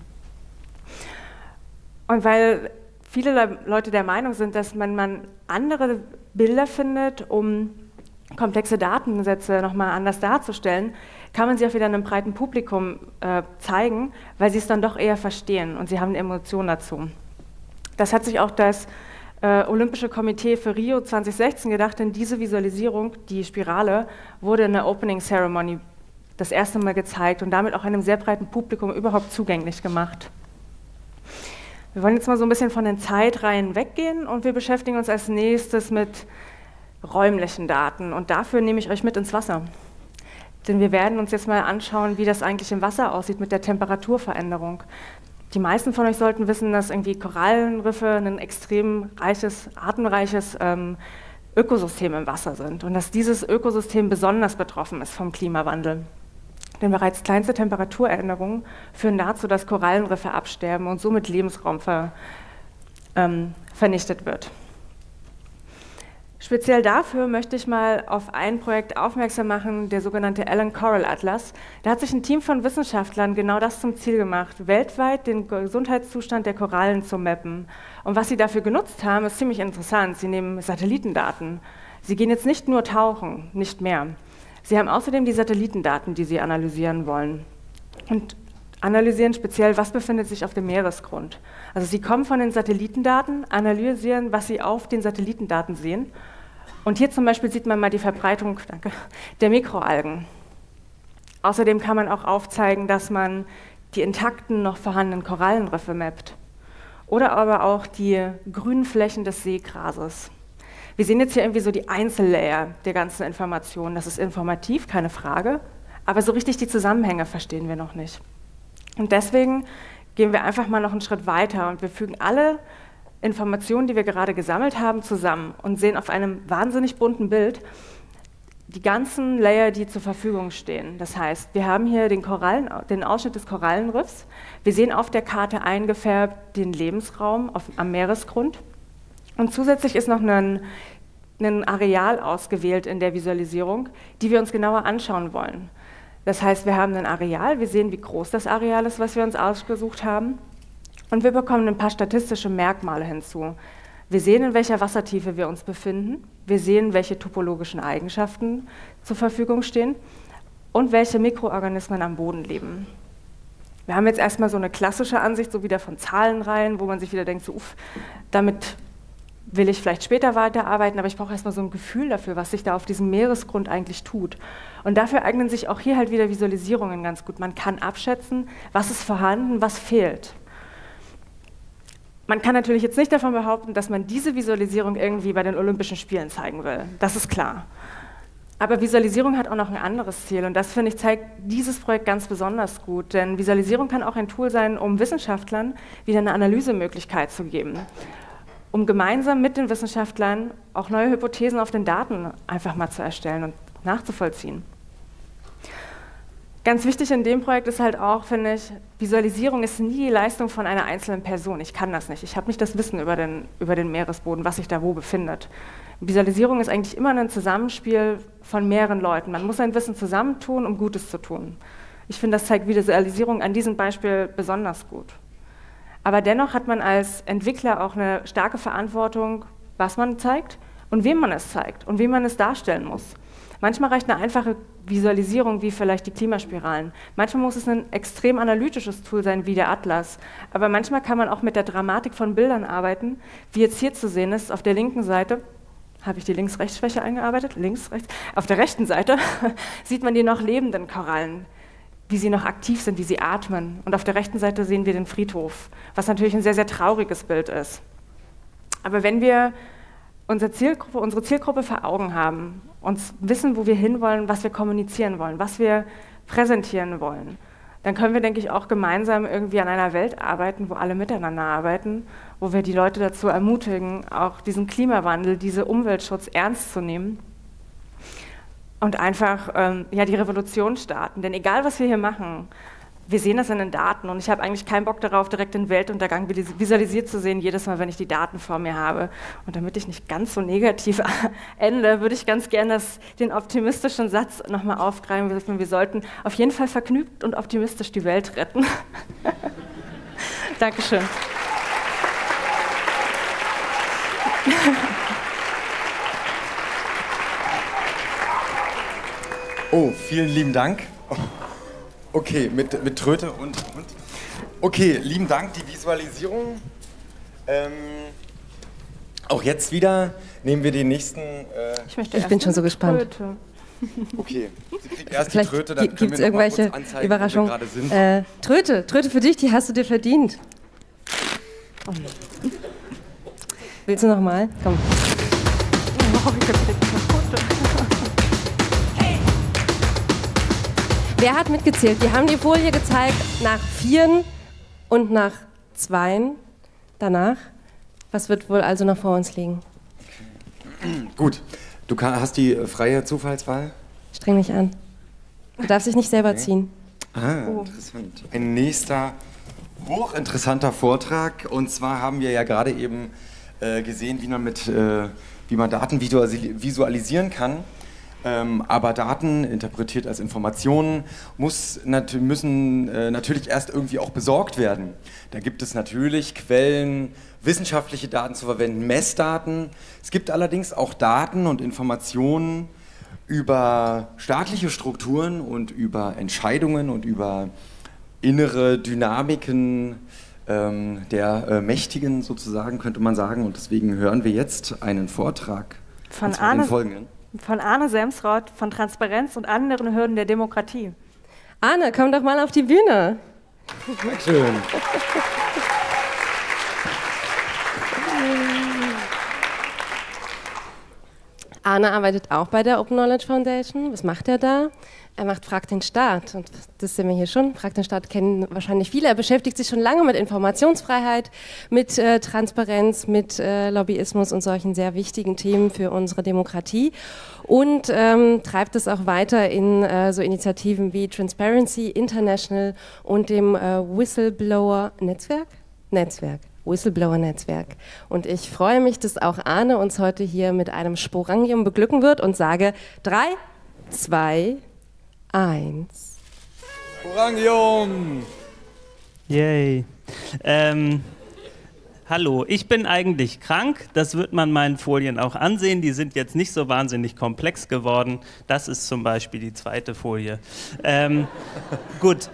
Und weil viele Leute der Meinung sind, dass man, man andere Bilder findet, um komplexe Datensätze nochmal anders darzustellen, kann man sie auch wieder einem breiten Publikum äh, zeigen, weil sie es dann doch eher verstehen und sie haben eine Emotion dazu. Das hat sich auch das äh, Olympische Komitee für Rio zwanzig sechzehn gedacht, denn diese Visualisierung, die Spirale, wurde in der Opening Ceremony das erste Mal gezeigt und damit auch einem sehr breiten Publikum überhaupt zugänglich gemacht. Wir wollen jetzt mal so ein bisschen von den Zeitreihen weggehen und wir beschäftigen uns als nächstes mit räumlichen Daten und dafür nehme ich euch mit ins Wasser. Denn wir werden uns jetzt mal anschauen, wie das eigentlich im Wasser aussieht mit der Temperaturveränderung. Die meisten von euch sollten wissen, dass irgendwie Korallenriffe ein extrem reiches, artenreiches ähm, Ökosystem im Wasser sind und dass dieses Ökosystem besonders betroffen ist vom Klimawandel. Denn bereits kleinste Temperaturänderungen führen dazu, dass Korallenriffe absterben und somit Lebensraum ver, ähm, vernichtet wird. Speziell dafür möchte ich mal auf ein Projekt aufmerksam machen, der sogenannte Allen Coral Atlas. Da hat sich ein Team von Wissenschaftlern genau das zum Ziel gemacht, weltweit den Gesundheitszustand der Korallen zu mappen. Und was sie dafür genutzt haben, ist ziemlich interessant. Sie nehmen Satellitendaten. Sie gehen jetzt nicht nur tauchen, nicht mehr. Sie haben außerdem die Satellitendaten, die sie analysieren wollen. Und analysieren speziell, was befindet sich auf dem Meeresgrund. Also sie kommen von den Satellitendaten, analysieren, was sie auf den Satellitendaten sehen Und hier zum Beispiel sieht man mal die Verbreitung danke, der Mikroalgen. Außerdem kann man auch aufzeigen, dass man die intakten, noch vorhandenen Korallenriffe mappt. Oder aber auch die grünen Flächen des Seegrases. Wir sehen jetzt hier irgendwie so die Einzellayer der ganzen Informationen. Das ist informativ, keine Frage, aber so richtig die Zusammenhänge verstehen wir noch nicht. Und deswegen gehen wir einfach mal noch einen Schritt weiter und wir fügen alle Informationen, die wir gerade gesammelt haben, zusammen und sehen auf einem wahnsinnig bunten Bild die ganzen Layer, die zur Verfügung stehen. Das heißt, wir haben hier den, Korallen, den Ausschnitt des Korallenriffs. Wir sehen auf der Karte eingefärbt den Lebensraum auf, am Meeresgrund. Und zusätzlich ist noch ein, ein Areal ausgewählt in der Visualisierung, die wir uns genauer anschauen wollen. Das heißt, wir haben ein Areal, wir sehen, wie groß das Areal ist, was wir uns ausgesucht haben. Und wir bekommen ein paar statistische Merkmale hinzu. Wir sehen, in welcher Wassertiefe wir uns befinden. Wir sehen, welche topologischen Eigenschaften zur Verfügung stehen und welche Mikroorganismen am Boden leben. Wir haben jetzt erstmal so eine klassische Ansicht, so wieder von Zahlenreihen, wo man sich wieder denkt, so, uff, damit will ich vielleicht später weiterarbeiten, aber ich brauche erstmal so ein Gefühl dafür, was sich da auf diesem Meeresgrund eigentlich tut. Und dafür eignen sich auch hier halt wieder Visualisierungen ganz gut. Man kann abschätzen, was ist vorhanden, was fehlt. Man kann natürlich jetzt nicht davon behaupten, dass man diese Visualisierung irgendwie bei den Olympischen Spielen zeigen will. Das ist klar. Aber Visualisierung hat auch noch ein anderes Ziel und das, finde ich, zeigt dieses Projekt ganz besonders gut. Denn Visualisierung kann auch ein Tool sein, um Wissenschaftlern wieder eine Analysemöglichkeit zu geben, um gemeinsam mit den Wissenschaftlern auch neue Hypothesen auf den Daten einfach mal zu erstellen und nachzuvollziehen. Ganz wichtig in dem Projekt ist halt auch, finde ich, Visualisierung ist nie die Leistung von einer einzelnen Person. Ich kann das nicht. Ich habe nicht das Wissen über den, über den Meeresboden, was sich da wo befindet. Visualisierung ist eigentlich immer ein Zusammenspiel von mehreren Leuten. Man muss sein Wissen zusammentun, um Gutes zu tun. Ich finde, das zeigt Visualisierung an diesem Beispiel besonders gut. Aber dennoch hat man als Entwickler auch eine starke Verantwortung, was man zeigt und wem man es zeigt und wem man es darstellen muss. Manchmal reicht eine einfache Visualisierung wie vielleicht die Klimaspiralen. Manchmal muss es ein extrem analytisches Tool sein wie der Atlas. Aber manchmal kann man auch mit der Dramatik von Bildern arbeiten, wie jetzt hier zu sehen ist. Auf der linken Seite, habe ich die Links-Rechts-Schwäche eingearbeitet? Links, rechts. Auf der rechten Seite sieht man die noch lebenden Korallen, wie sie noch aktiv sind, wie sie atmen. Und auf der rechten Seite sehen wir den Friedhof, was natürlich ein sehr, sehr trauriges Bild ist. Aber wenn wir unsere Zielgruppe, unsere Zielgruppe vor Augen haben, uns wissen, wo wir hinwollen, was wir kommunizieren wollen, was wir präsentieren wollen, dann können wir, denke ich, auch gemeinsam irgendwie an einer Welt arbeiten, wo alle miteinander arbeiten, wo wir die Leute dazu ermutigen, auch diesen Klimawandel, diesen Umweltschutz ernst zu nehmen und einfach ähm, ja, die Revolution starten. Denn egal, was wir hier machen, wir sehen das in den Daten und ich habe eigentlich keinen Bock darauf, direkt den Weltuntergang visualisiert zu sehen, jedes Mal, wenn ich die Daten vor mir habe. Und damit ich nicht ganz so negativ ende, würde ich ganz gerne das, den optimistischen Satz nochmal aufgreifen. Wir sollten auf jeden Fall vergnügt und optimistisch die Welt retten. Dankeschön. Oh, vielen lieben Dank. Okay, mit, mit Tröte und, und. Okay, lieben Dank, die Visualisierung. Ähm, auch jetzt wieder nehmen wir den nächsten. Äh ich möchte ich bin schon so gespannt. Tröte. Okay, sie kriegt erst Vielleicht die Tröte, dann gibt es irgendwelche anzeigen, Überraschungen. Äh, Tröte, Tröte für dich, die hast du dir verdient. Oh. Willst du noch mal? Komm. Oh, ich hab jetzt eine Tröte. Wer hat mitgezählt? Wir haben die Folie gezeigt nach Vieren und nach Zweien. Danach. Was wird wohl also noch vor uns liegen? Okay. Gut. Du kann, hast die freie Zufallswahl? Streng mich an. Du darfst dich nicht selber okay. ziehen. Ah, oh. Interessant. Ein nächster hochinteressanter Vortrag. Und zwar haben wir ja gerade eben äh, gesehen, wie man, mit, äh, wie man Daten visualisieren kann. Ähm, aber Daten, interpretiert als Informationen, muss, nat müssen äh, natürlich erst irgendwie auch besorgt werden. Da gibt es natürlich Quellen, wissenschaftliche Daten zu verwenden, Messdaten. Es gibt allerdings auch Daten und Informationen über staatliche Strukturen und über Entscheidungen und über innere Dynamiken ähm, der äh, Mächtigen sozusagen, könnte man sagen. Und deswegen hören wir jetzt einen Vortrag Von Und zwar Arne, den folgenden. von Arne Semsrott, von Transparenz und anderen Hürden der Demokratie. Arne, komm doch mal auf die Bühne. Dankeschön. Arne arbeitet auch bei der Open Knowledge Foundation. Was macht er da? Er macht Frag den Staat. Und das sehen wir hier schon. Frag den Staat kennen wahrscheinlich viele. Er beschäftigt sich schon lange mit Informationsfreiheit, mit äh, Transparenz, mit äh, Lobbyismus und solchen sehr wichtigen Themen für unsere Demokratie. Und ähm, treibt es auch weiter in äh, so Initiativen wie Transparency International und dem äh, Whistleblower-Netzwerk? Netzwerk. Whistleblower-Netzwerk. Und ich freue mich, dass auch Arne uns heute hier mit einem Sporangium beglücken wird und sage drei, zwei, eins. Sporangium! Yay. Ähm, hallo, ich bin eigentlich krank. Das wird man meinen Folien auch ansehen. Die sind jetzt nicht so wahnsinnig komplex geworden. Das ist zum Beispiel die zweite Folie. Ähm, gut.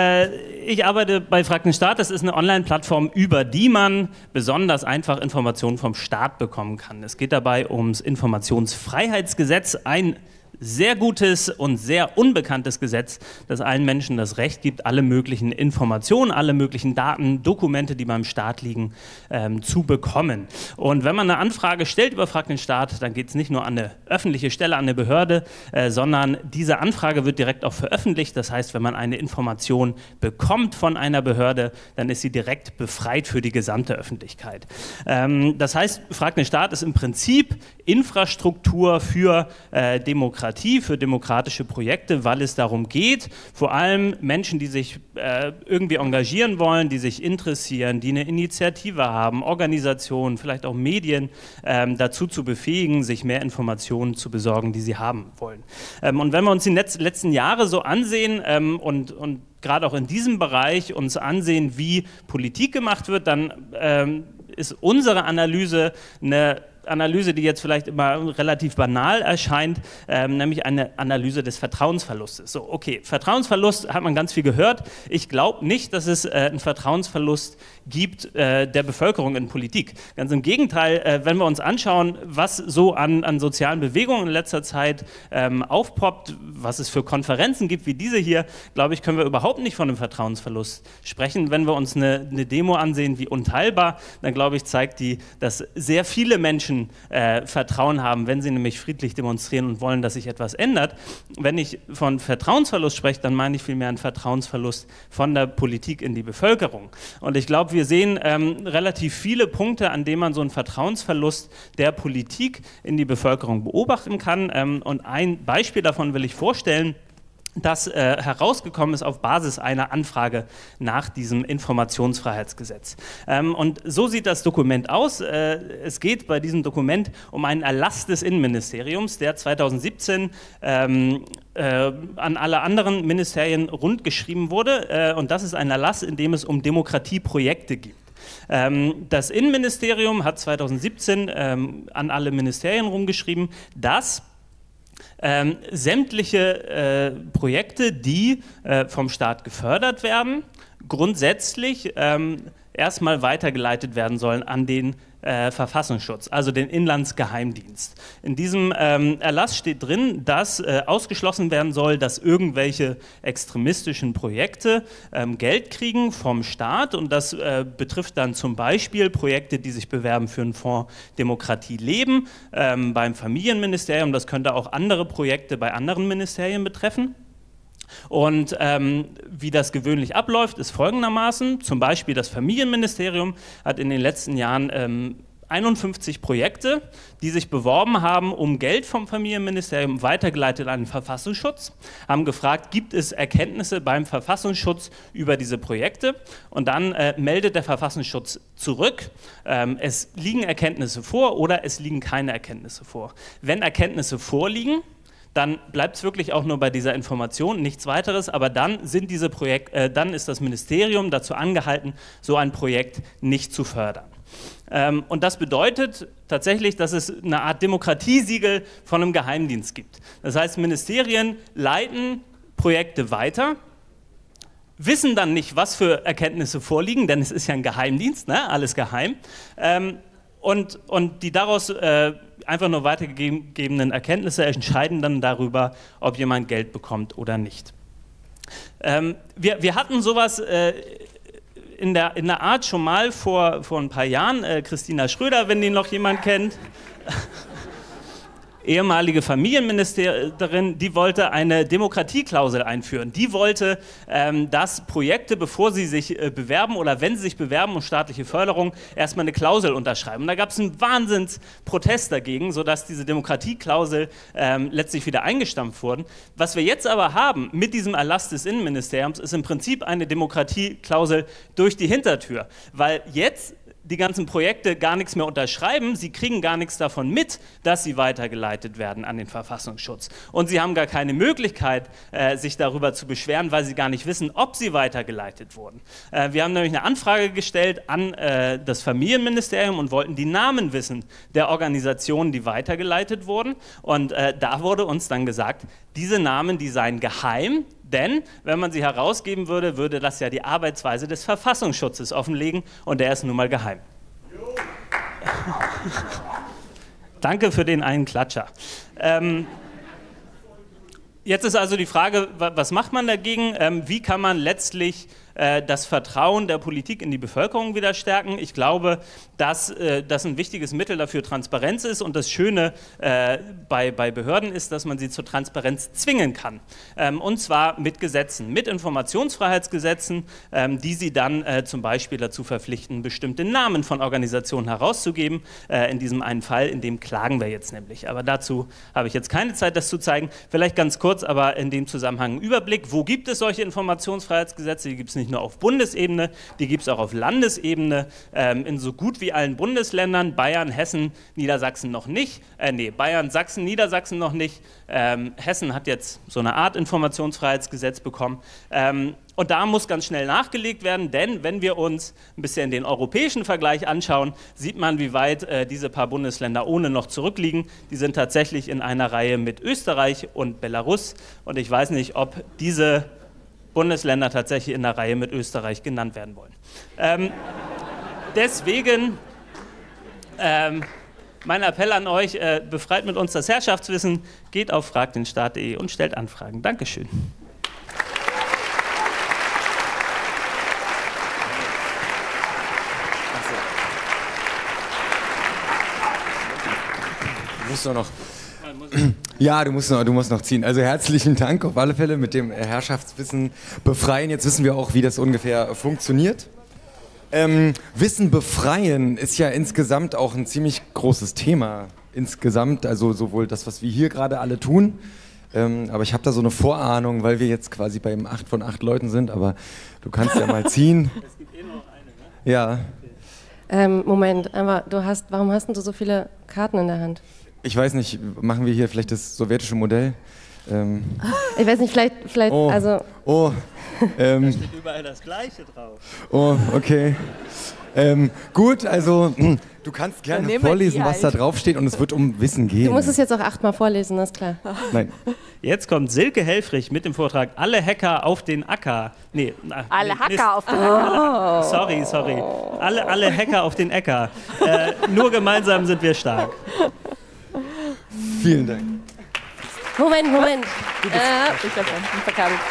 Ich arbeite bei Frag den Staat. Das ist eine Online-Plattform, über die man besonders einfach Informationen vom Staat bekommen kann. Es geht dabei ums Informationsfreiheitsgesetz, ein sehr gutes und sehr unbekanntes Gesetz, das allen Menschen das Recht gibt, alle möglichen Informationen, alle möglichen Daten, Dokumente, die beim Staat liegen, ähm, zu bekommen. Und wenn man eine Anfrage stellt über Frag den Staat, dann geht es nicht nur an eine öffentliche Stelle, an eine Behörde, äh, sondern diese Anfrage wird direkt auch veröffentlicht. Das heißt, wenn man eine Information bekommt von einer Behörde, dann ist sie direkt befreit für die gesamte Öffentlichkeit. Ähm, das heißt, Frag den Staat ist im Prinzip Infrastruktur für äh, Demokratie, für demokratische Projekte, weil es darum geht, vor allem Menschen, die sich äh, irgendwie engagieren wollen, die sich interessieren, die eine Initiative haben, Organisationen, vielleicht auch Medien, ähm, dazu zu befähigen, sich mehr Informationen zu besorgen, die sie haben wollen. Ähm, und wenn wir uns die letzten Jahre so ansehen ähm, und, und gerade auch in diesem Bereich uns ansehen, wie Politik gemacht wird, dann ähm, ist unsere Analyse eine Analyse, die jetzt vielleicht immer relativ banal erscheint, ähm, nämlich eine Analyse des Vertrauensverlustes. So, okay, Vertrauensverlust hat man ganz viel gehört. Ich glaube nicht, dass es äh, einen Vertrauensverlust gibt äh, der Bevölkerung in Politik. Ganz im Gegenteil, äh, wenn wir uns anschauen, was so an, an sozialen Bewegungen in letzter Zeit ähm, aufpoppt, was es für Konferenzen gibt wie diese hier, glaube ich, können wir überhaupt nicht von einem Vertrauensverlust sprechen. Wenn wir uns eine, eine Demo ansehen wie Unteilbar, dann glaube ich, zeigt die, dass sehr viele Menschen Äh, Vertrauen haben, wenn sie nämlich friedlich demonstrieren und wollen, dass sich etwas ändert. Wenn ich von Vertrauensverlust spreche, dann meine ich vielmehr einen Vertrauensverlust von der Politik in die Bevölkerung. Und ich glaube, wir sehen ähm, relativ viele Punkte, an denen man so einen Vertrauensverlust der Politik in die Bevölkerung beobachten kann. Ähm, und ein Beispiel davon will ich vorstellen, das äh, herausgekommen ist auf Basis einer Anfrage nach diesem Informationsfreiheitsgesetz. Ähm, und so sieht das Dokument aus. Äh, es geht bei diesem Dokument um einen Erlass des Innenministeriums, der zweitausendsiebzehn ähm, äh, an alle anderen Ministerien rundgeschrieben wurde. Äh, und das ist ein Erlass, in dem es um Demokratieprojekte geht. Ähm, das Innenministerium hat zweitausendsiebzehn ähm, an alle Ministerien rumgeschrieben, dass Ähm, sämtliche äh, Projekte, die äh, vom Staat gefördert werden, grundsätzlich ähm, erstmal weitergeleitet werden sollen an den äh, Verfassungsschutz, also den Inlandsgeheimdienst. In diesem ähm, Erlass steht drin, dass äh, ausgeschlossen werden soll, dass irgendwelche extremistischen Projekte ähm, Geld kriegen vom Staat, und das äh, betrifft dann zum Beispiel Projekte, die sich bewerben für einen Fonds Demokratie leben ähm, beim Familienministerium. Das könnte auch andere Projekte bei anderen Ministerien betreffen. Und ähm, wie das gewöhnlich abläuft, ist folgendermaßen: Zum Beispiel das Familienministerium hat in den letzten Jahren ähm, einundfünfzig Projekte, die sich beworben haben, um Geld vom Familienministerium weitergeleitet an den Verfassungsschutz, haben gefragt, gibt es Erkenntnisse beim Verfassungsschutz über diese Projekte, und dann äh, meldet der Verfassungsschutz zurück, ähm, es liegen Erkenntnisse vor oder es liegen keine Erkenntnisse vor. Wenn Erkenntnisse vorliegen, dann bleibt es wirklich auch nur bei dieser Information, nichts weiteres, aber dann, sind diese Projekt, äh, dann ist das Ministerium dazu angehalten, so ein Projekt nicht zu fördern. Ähm, und das bedeutet tatsächlich, dass es eine Art Demokratiesiegel von einem Geheimdienst gibt. Das heißt, Ministerien leiten Projekte weiter, wissen dann nicht, was für Erkenntnisse vorliegen, denn es ist ja ein Geheimdienst, ne? Alles geheim. Ähm, und, und die daraus äh, einfach nur weitergegebenen Erkenntnisse entscheiden dann darüber, ob jemand Geld bekommt oder nicht. Ähm, wir, wir hatten sowas äh, in, der, in der Art schon mal vor, vor ein paar Jahren. Äh, Christina Schröder, wenn die noch jemand kennt. Ehemalige Familienministerin, die wollte eine Demokratieklausel einführen. Die wollte, ähm, dass Projekte, bevor sie sich äh, bewerben oder wenn sie sich bewerben um staatliche Förderung, erstmal eine Klausel unterschreiben. Und da gab es einen Wahnsinnsprotest dagegen, sodass diese Demokratieklausel ähm, letztlich wieder eingestampft wurde. Was wir jetzt aber haben mit diesem Erlass des Innenministeriums, ist im Prinzip eine Demokratieklausel durch die Hintertür. Weil jetzt die ganzen Projekte gar nichts mehr unterschreiben, sie kriegen gar nichts davon mit, dass sie weitergeleitet werden an den Verfassungsschutz. Und sie haben gar keine Möglichkeit, äh, sich darüber zu beschweren, weil sie gar nicht wissen, ob sie weitergeleitet wurden. Äh, wir haben nämlich eine Anfrage gestellt an äh, das Familienministerium und wollten die Namen wissen der Organisationen, die weitergeleitet wurden. Und äh, da wurde uns dann gesagt, diese Namen, die seien geheim, denn wenn man sie herausgeben würde, würde das ja die Arbeitsweise des Verfassungsschutzes offenlegen und der ist nun mal geheim. Danke für den einen Klatscher. Ähm, jetzt ist also die Frage, was macht man dagegen? Ähm, wie kann man letztlich äh, das Vertrauen der Politik in die Bevölkerung wieder stärken? Ich glaube, dass äh, das ein wichtiges Mittel dafür Transparenz ist und das Schöne äh, bei, bei Behörden ist, dass man sie zur Transparenz zwingen kann. Ähm, und zwar mit Gesetzen, mit Informationsfreiheitsgesetzen, ähm, die sie dann äh, zum Beispiel dazu verpflichten, bestimmte Namen von Organisationen herauszugeben. Äh, in diesem einen Fall, in dem klagen wir jetzt nämlich. Aber dazu habe ich jetzt keine Zeit, das zu zeigen. Vielleicht ganz kurz, aber in dem Zusammenhang einen Überblick. Wo gibt es solche Informationsfreiheitsgesetze? Die gibt es nicht nur auf Bundesebene, die gibt es auch auf Landesebene, ähm, in so gut wie allen Bundesländern, Bayern, Hessen, Niedersachsen noch nicht, äh, nee, Bayern, Sachsen, Niedersachsen noch nicht, ähm, Hessen hat jetzt so eine Art Informationsfreiheitsgesetz bekommen. Ähm, Und da muss ganz schnell nachgelegt werden, denn wenn wir uns ein bisschen den europäischen Vergleich anschauen, sieht man, wie weit äh, diese paar Bundesländer ohne noch zurückliegen. Die sind tatsächlich in einer Reihe mit Österreich und Belarus. Und ich weiß nicht, ob diese Bundesländer tatsächlich in der Reihe mit Österreich genannt werden wollen. Ähm, deswegen ähm, mein Appell an euch, äh, befreit mit uns das Herrschaftswissen, geht auf fragt den Staat punkt de und stellt Anfragen. Dankeschön. Du musst doch noch. Ja, du musst, noch, du musst noch ziehen. Also herzlichen Dank auf alle Fälle mit dem Herrschaftswissen befreien. Jetzt wissen wir auch, wie das ungefähr funktioniert. Ähm, Wissen befreien ist ja insgesamt auch ein ziemlich großes Thema. Insgesamt, also sowohl das, was wir hier gerade alle tun, ähm, aber ich habe da so eine Vorahnung, weil wir jetzt quasi beim acht von acht Leuten sind, aber du kannst ja mal ziehen. Es gibt eh noch eine, ne? Ja. Ähm, Moment, aber du hast, warum hast denn du so viele Karten in der Hand? Ich weiß nicht, machen wir hier vielleicht das sowjetische Modell? Ähm, ich weiß nicht, vielleicht, vielleicht oh, also... Oh, ähm, da steht überall das Gleiche drauf. Oh, okay. Ähm, gut, also mh, du kannst gerne vorlesen, was da drauf steht und es wird um Wissen gehen. Du musst es jetzt auch achtmal vorlesen, das ist klar. Nein. Jetzt kommt Silke Helfrich mit dem Vortrag Alle Hacker auf den Acker. Nee, na, Alle nee, Hacker Mist. auf den Acker. Oh. Sorry, sorry. Alle, alle Hacker auf den Äcker. Äh, nur gemeinsam sind wir stark. Vielen Dank. Moment, Moment. Äh, ich bin verkabelt.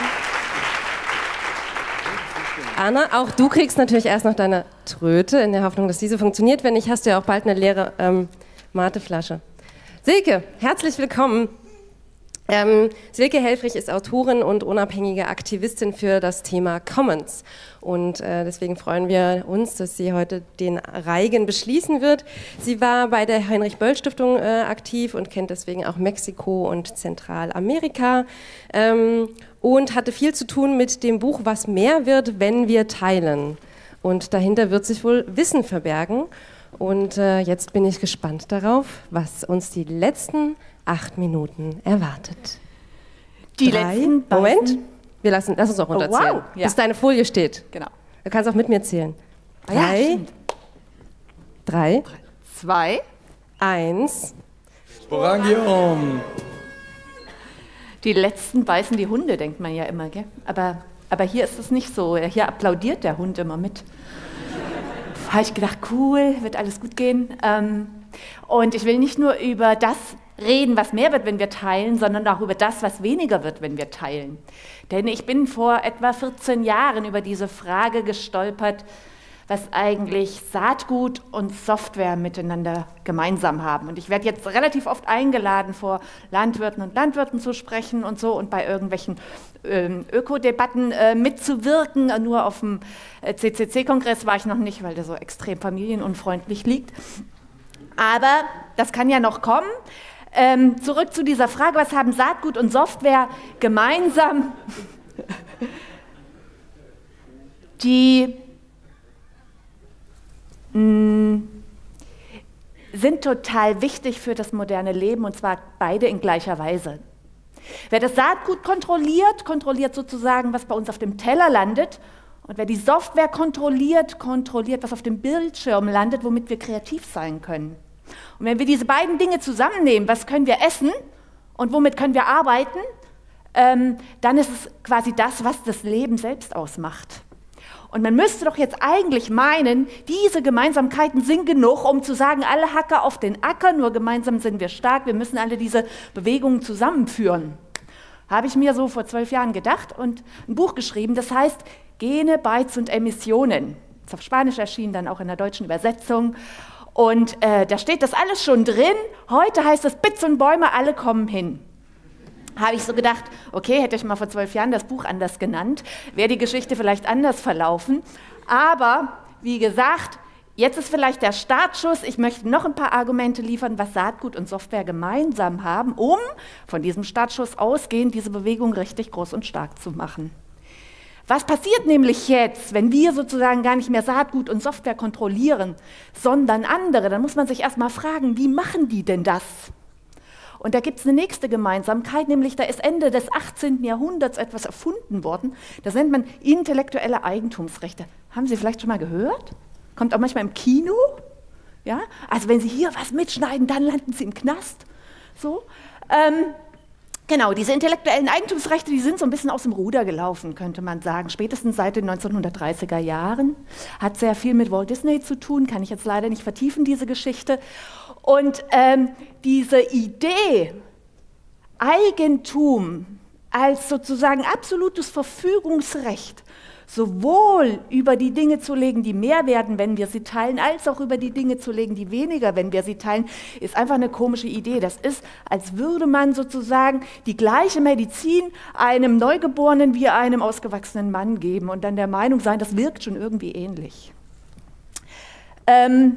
Anna, auch du kriegst natürlich erst noch deine Tröte, in der Hoffnung, dass diese funktioniert. Wenn nicht, hast du ja auch bald eine leere ähm, Mateflasche. Silke, herzlich willkommen. Ähm, Silke Helfrich ist Autorin und unabhängige Aktivistin für das Thema Commons. Und äh, deswegen freuen wir uns, dass sie heute den Reigen beschließen wird. Sie war bei der Heinrich-Böll-Stiftung äh, aktiv und kennt deswegen auch Mexiko und Zentralamerika. Ähm, und hatte viel zu tun mit dem Buch Was mehr wird, wenn wir teilen. Und dahinter wird sich wohl Wissen verbergen. Und äh, jetzt bin ich gespannt darauf, was uns die letzten acht Minuten erwartet. Die Drei, letzten Moment, wir lassen, lass uns auch runterzählen, oh, wow. ja. bis deine Folie steht. Genau. Du kannst auch mit mir zählen. Drei, ja, drei, zwei, eins. Sporangium. Die letzten beißen die Hunde, denkt man ja immer, gell? Aber, aber hier ist es nicht so. Hier applaudiert der Hund immer mit. Da habe ich gedacht, cool, wird alles gut gehen. Ähm, Und ich will nicht nur über das reden, was mehr wird, wenn wir teilen, sondern auch über das, was weniger wird, wenn wir teilen. Denn ich bin vor etwa vierzehn Jahren über diese Frage gestolpert, was eigentlich Saatgut und Software miteinander gemeinsam haben. Und ich werde jetzt relativ oft eingeladen, vor Landwirten und Landwirten zu sprechen und so und bei irgendwelchen ähm, Ökodebatten äh, mitzuwirken. Nur auf dem äh, C C C-Kongress war ich noch nicht, weil der so extrem familienunfreundlich liegt. Aber das kann ja noch kommen. Ähm, zurück zu dieser Frage, was haben Saatgut und Software gemeinsam? Die mh, sind total wichtig für das moderne Leben, und zwar beide in gleicher Weise. Wer das Saatgut kontrolliert, kontrolliert sozusagen, was bei uns auf dem Teller landet, und wer die Software kontrolliert, kontrolliert, was auf dem Bildschirm landet, womit wir kreativ sein können. Und wenn wir diese beiden Dinge zusammennehmen, was können wir essen und womit können wir arbeiten, ähm, dann ist es quasi das, was das Leben selbst ausmacht. Und man müsste doch jetzt eigentlich meinen, diese Gemeinsamkeiten sind genug, um zu sagen, alle Hacker auf den Acker, nur gemeinsam sind wir stark, wir müssen alle diese Bewegungen zusammenführen. Habe ich mir so vor zwölf Jahren gedacht und ein Buch geschrieben, das heißt Gene, Bytes und Emissionen. Das ist auf Spanisch erschienen, dann auch in der deutschen Übersetzung. Und äh, da steht das alles schon drin. Heute heißt es Bits und Bäume, alle kommen hin. Habe ich so gedacht, okay, hätte ich mal vor zwölf Jahren das Buch anders genannt, wäre die Geschichte vielleicht anders verlaufen. Aber wie gesagt, jetzt ist vielleicht der Startschuss. Ich möchte noch ein paar Argumente liefern, was Saatgut und Software gemeinsam haben, um von diesem Startschuss ausgehend diese Bewegung richtig groß und stark zu machen. Was passiert nämlich jetzt, wenn wir sozusagen gar nicht mehr Saatgut und Software kontrollieren, sondern andere? Dann muss man sich erstmal fragen, wie machen die denn das? Und da gibt es eine nächste Gemeinsamkeit, nämlich da ist Ende des achtzehnten Jahrhunderts etwas erfunden worden. Das nennt man intellektuelle Eigentumsrechte. Haben Sie vielleicht schon mal gehört? Kommt auch manchmal im Kino. Ja? Also wenn Sie hier was mitschneiden, dann landen Sie im Knast. So. Ähm, Genau, diese intellektuellen Eigentumsrechte, die sind so ein bisschen aus dem Ruder gelaufen, könnte man sagen. Spätestens seit den neunzehnhundertdreißiger Jahren. Hat sehr viel mit Walt Disney zu tun, kann ich jetzt leider nicht vertiefen, diese Geschichte. Und ähm, diese Idee, Eigentum als sozusagen absolutes Verfügungsrecht, sowohl über die Dinge zu legen, die mehr werden, wenn wir sie teilen, als auch über die Dinge zu legen, die weniger, wenn wir sie teilen, ist einfach eine komische Idee. Das ist, als würde man sozusagen die gleiche Medizin einem Neugeborenen wie einem ausgewachsenen Mann geben und dann der Meinung sein, das wirkt schon irgendwie ähnlich. Ähm,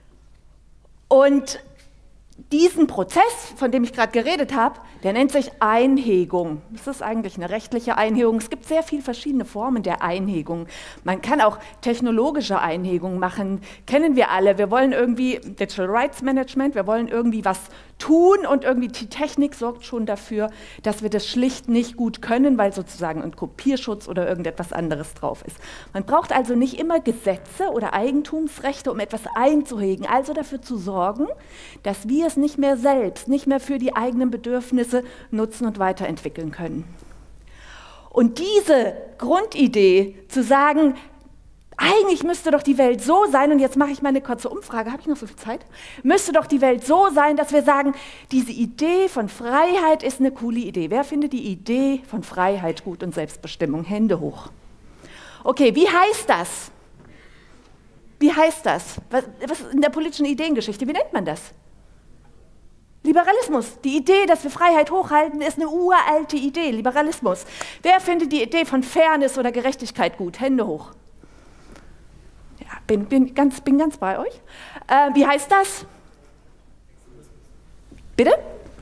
und diesen Prozess, von dem ich gerade geredet habe, der nennt sich Einhegung. Das ist eigentlich eine rechtliche Einhegung. Es gibt sehr viele verschiedene Formen der Einhegung. Man kann auch technologische Einhegung machen, kennen wir alle. Wir wollen irgendwie Digital Rights Management, wir wollen irgendwie was tun und irgendwie die Technik sorgt schon dafür, dass wir das schlicht nicht gut können, weil sozusagen ein Kopierschutz oder irgendetwas anderes drauf ist. Man braucht also nicht immer Gesetze oder Eigentumsrechte, um etwas einzuhegen, also dafür zu sorgen, dass wir es nicht mehr selbst, nicht mehr für die eigenen Bedürfnisse nutzen und weiterentwickeln können. Und diese Grundidee zu sagen, eigentlich müsste doch die Welt so sein, und jetzt mache ich mal eine kurze Umfrage, habe ich noch so viel Zeit? Müsste doch die Welt so sein, dass wir sagen, diese Idee von Freiheit ist eine coole Idee. Wer findet die Idee von Freiheit gut und Selbstbestimmung? Hände hoch. Okay, wie heißt das? Wie heißt das? Was, was in der politischen Ideengeschichte, wie nennt man das? Liberalismus. Die Idee, dass wir Freiheit hochhalten, ist eine uralte Idee, Liberalismus. Wer findet die Idee von Fairness oder Gerechtigkeit gut? Hände hoch. Ja, bin, bin, ganz, bin ganz bei euch. Äh, wie heißt das? Bitte?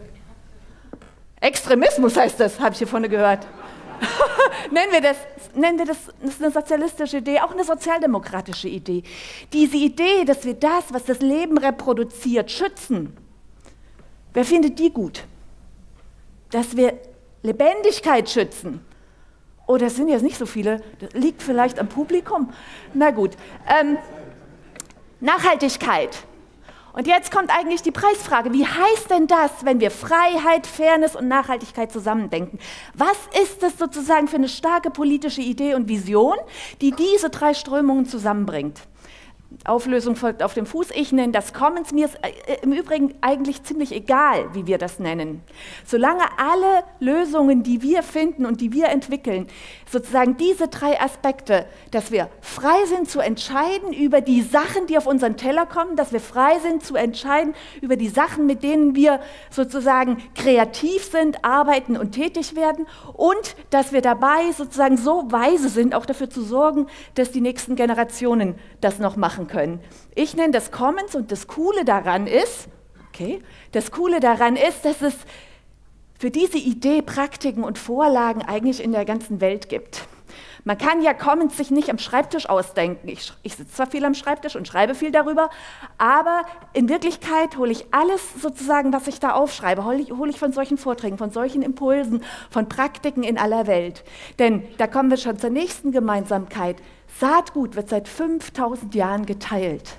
Extremismus heißt das, habe ich hier vorne gehört. nennen wir das, nennen wir das, das ist eine sozialistische Idee, auch eine sozialdemokratische Idee. Diese Idee, dass wir das, was das Leben reproduziert, schützen. Wer findet die gut? Dass wir Lebendigkeit schützen. Oh, das sind jetzt nicht so viele. Das liegt vielleicht am Publikum. Na gut. Ähm, Nachhaltigkeit. Und jetzt kommt eigentlich die Preisfrage. Wie heißt denn das, wenn wir Freiheit, Fairness und Nachhaltigkeit zusammendenken? Was ist das sozusagen für eine starke politische Idee und Vision, die diese drei Strömungen zusammenbringt? Auflösung folgt auf dem Fuß. Ich nenne das Commons. Mir ist äh, im Übrigen eigentlich ziemlich egal, wie wir das nennen. Solange alle Lösungen, die wir finden und die wir entwickeln, sozusagen diese drei Aspekte, dass wir frei sind zu entscheiden über die Sachen, die auf unseren Teller kommen, dass wir frei sind zu entscheiden über die Sachen, mit denen wir sozusagen kreativ sind, arbeiten und tätig werden und dass wir dabei sozusagen so weise sind, auch dafür zu sorgen, dass die nächsten Generationen das noch machen können. Ich nenne das Commons und das Coole daran ist, okay, das Coole daran ist, dass es für diese Idee Praktiken und Vorlagen eigentlich in der ganzen Welt gibt. Man kann ja Commons sich nicht am Schreibtisch ausdenken. Ich, ich sitze zwar viel am Schreibtisch und schreibe viel darüber, aber in Wirklichkeit hole ich alles sozusagen, was ich da aufschreibe, hole ich, hole ich von solchen Vorträgen, von solchen Impulsen, von Praktiken in aller Welt. Denn da kommen wir schon zur nächsten Gemeinsamkeit. Saatgut wird seit fünftausend Jahren geteilt.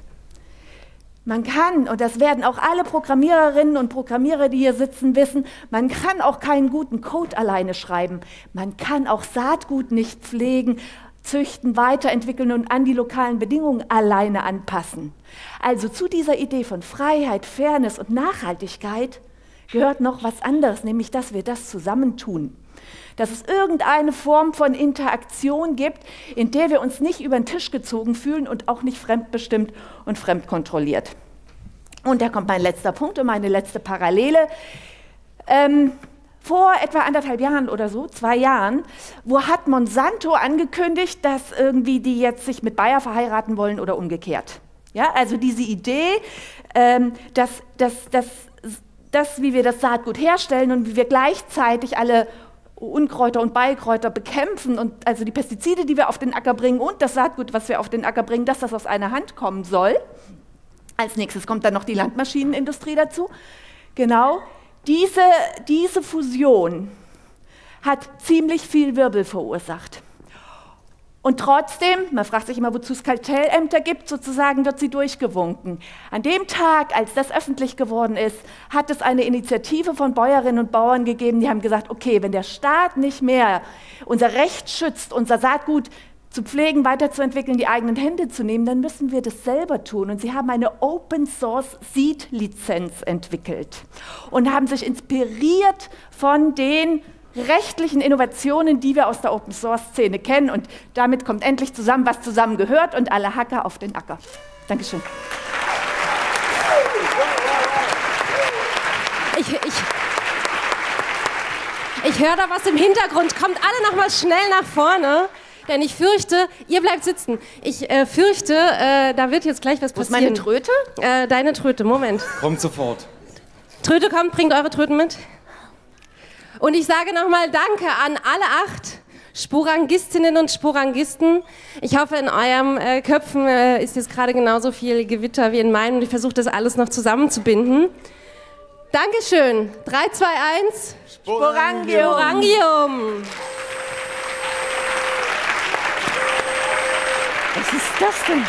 Man kann, und das werden auch alle Programmiererinnen und Programmierer, die hier sitzen, wissen, man kann auch keinen guten Code alleine schreiben. Man kann auch Saatgut nicht pflegen, züchten, weiterentwickeln und an die lokalen Bedingungen alleine anpassen. Also zu dieser Idee von Freiheit, Fairness und Nachhaltigkeit gehört noch was anderes, nämlich dass wir das zusammentun. Dass es irgendeine Form von Interaktion gibt, in der wir uns nicht über den Tisch gezogen fühlen und auch nicht fremdbestimmt und fremdkontrolliert. Und da kommt mein letzter Punkt und meine letzte Parallele. Ähm, vor etwa anderthalb Jahren oder so, zwei Jahren, wo hat Monsanto angekündigt, dass irgendwie die jetzt sich mit Bayer verheiraten wollen oder umgekehrt. Ja, also diese Idee, ähm, dass, dass, dass, dass, wie wir das Saatgut herstellen und wie wir gleichzeitig alle Unkräuter und Beikräuter bekämpfen und also die Pestizide, die wir auf den Acker bringen und das Saatgut, was wir auf den Acker bringen, dass das aus einer Hand kommen soll. Als nächstes kommt dann noch die Landmaschinenindustrie dazu. Genau, diese, diese Fusion hat ziemlich viel Wirbel verursacht. Und trotzdem, man fragt sich immer, wozu es Kartellämter gibt, sozusagen wird sie durchgewunken. An dem Tag, als das öffentlich geworden ist, hat es eine Initiative von Bäuerinnen und Bauern gegeben, die haben gesagt, okay, wenn der Staat nicht mehr unser Recht schützt, unser Saatgut zu pflegen, weiterzuentwickeln, die eigenen Hände zu nehmen, dann müssen wir das selber tun. Und sie haben eine Open-Source-Seed-Lizenz entwickelt und haben sich inspiriert von den rechtlichen Innovationen, die wir aus der Open-Source-Szene kennen. Und damit kommt endlich zusammen, was zusammen gehört und alle Hacker auf den Acker. Dankeschön. Ich, ich, ich höre da was im Hintergrund. Kommt alle noch mal schnell nach vorne. Denn ich fürchte, ihr bleibt sitzen. Ich äh, fürchte, äh, da wird jetzt gleich was passieren. Wo ist meine Tröte? Äh, deine Tröte, Moment. Kommt sofort. Tröte kommt, bringt eure Tröten mit. Und ich sage nochmal Danke an alle acht Sporangistinnen und Sporangisten. Ich hoffe, in eurem äh, Köpfen äh, ist jetzt gerade genauso viel Gewitter wie in meinem. Und ich versuche das alles noch zusammenzubinden. Dankeschön. drei, zwei, eins. Sporangium. Sporangium. Was ist das denn?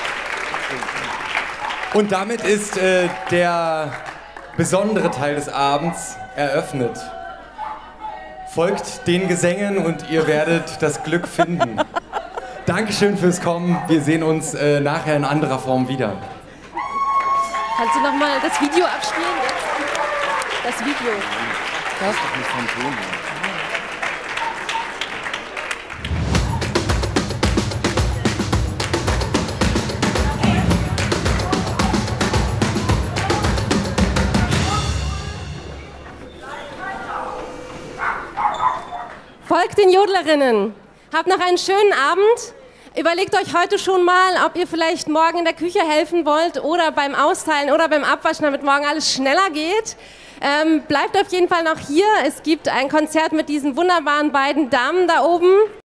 Und damit ist äh, der besondere Teil des Abends eröffnet. Folgt den Gesängen und ihr werdet das Glück finden. Dankeschön fürs Kommen. Wir sehen uns äh, nachher in anderer Form wieder. Kannst du noch mal das Video abspielen? Das Video. Das ist doch nicht vom Ton. Folgt den Jodlerinnen. Habt noch einen schönen Abend. Überlegt euch heute schon mal, ob ihr vielleicht morgen in der Küche helfen wollt oder beim Austeilen oder beim Abwaschen, damit morgen alles schneller geht. Ähm, bleibt auf jeden Fall noch hier. Es gibt ein Konzert mit diesen wunderbaren beiden Damen da oben.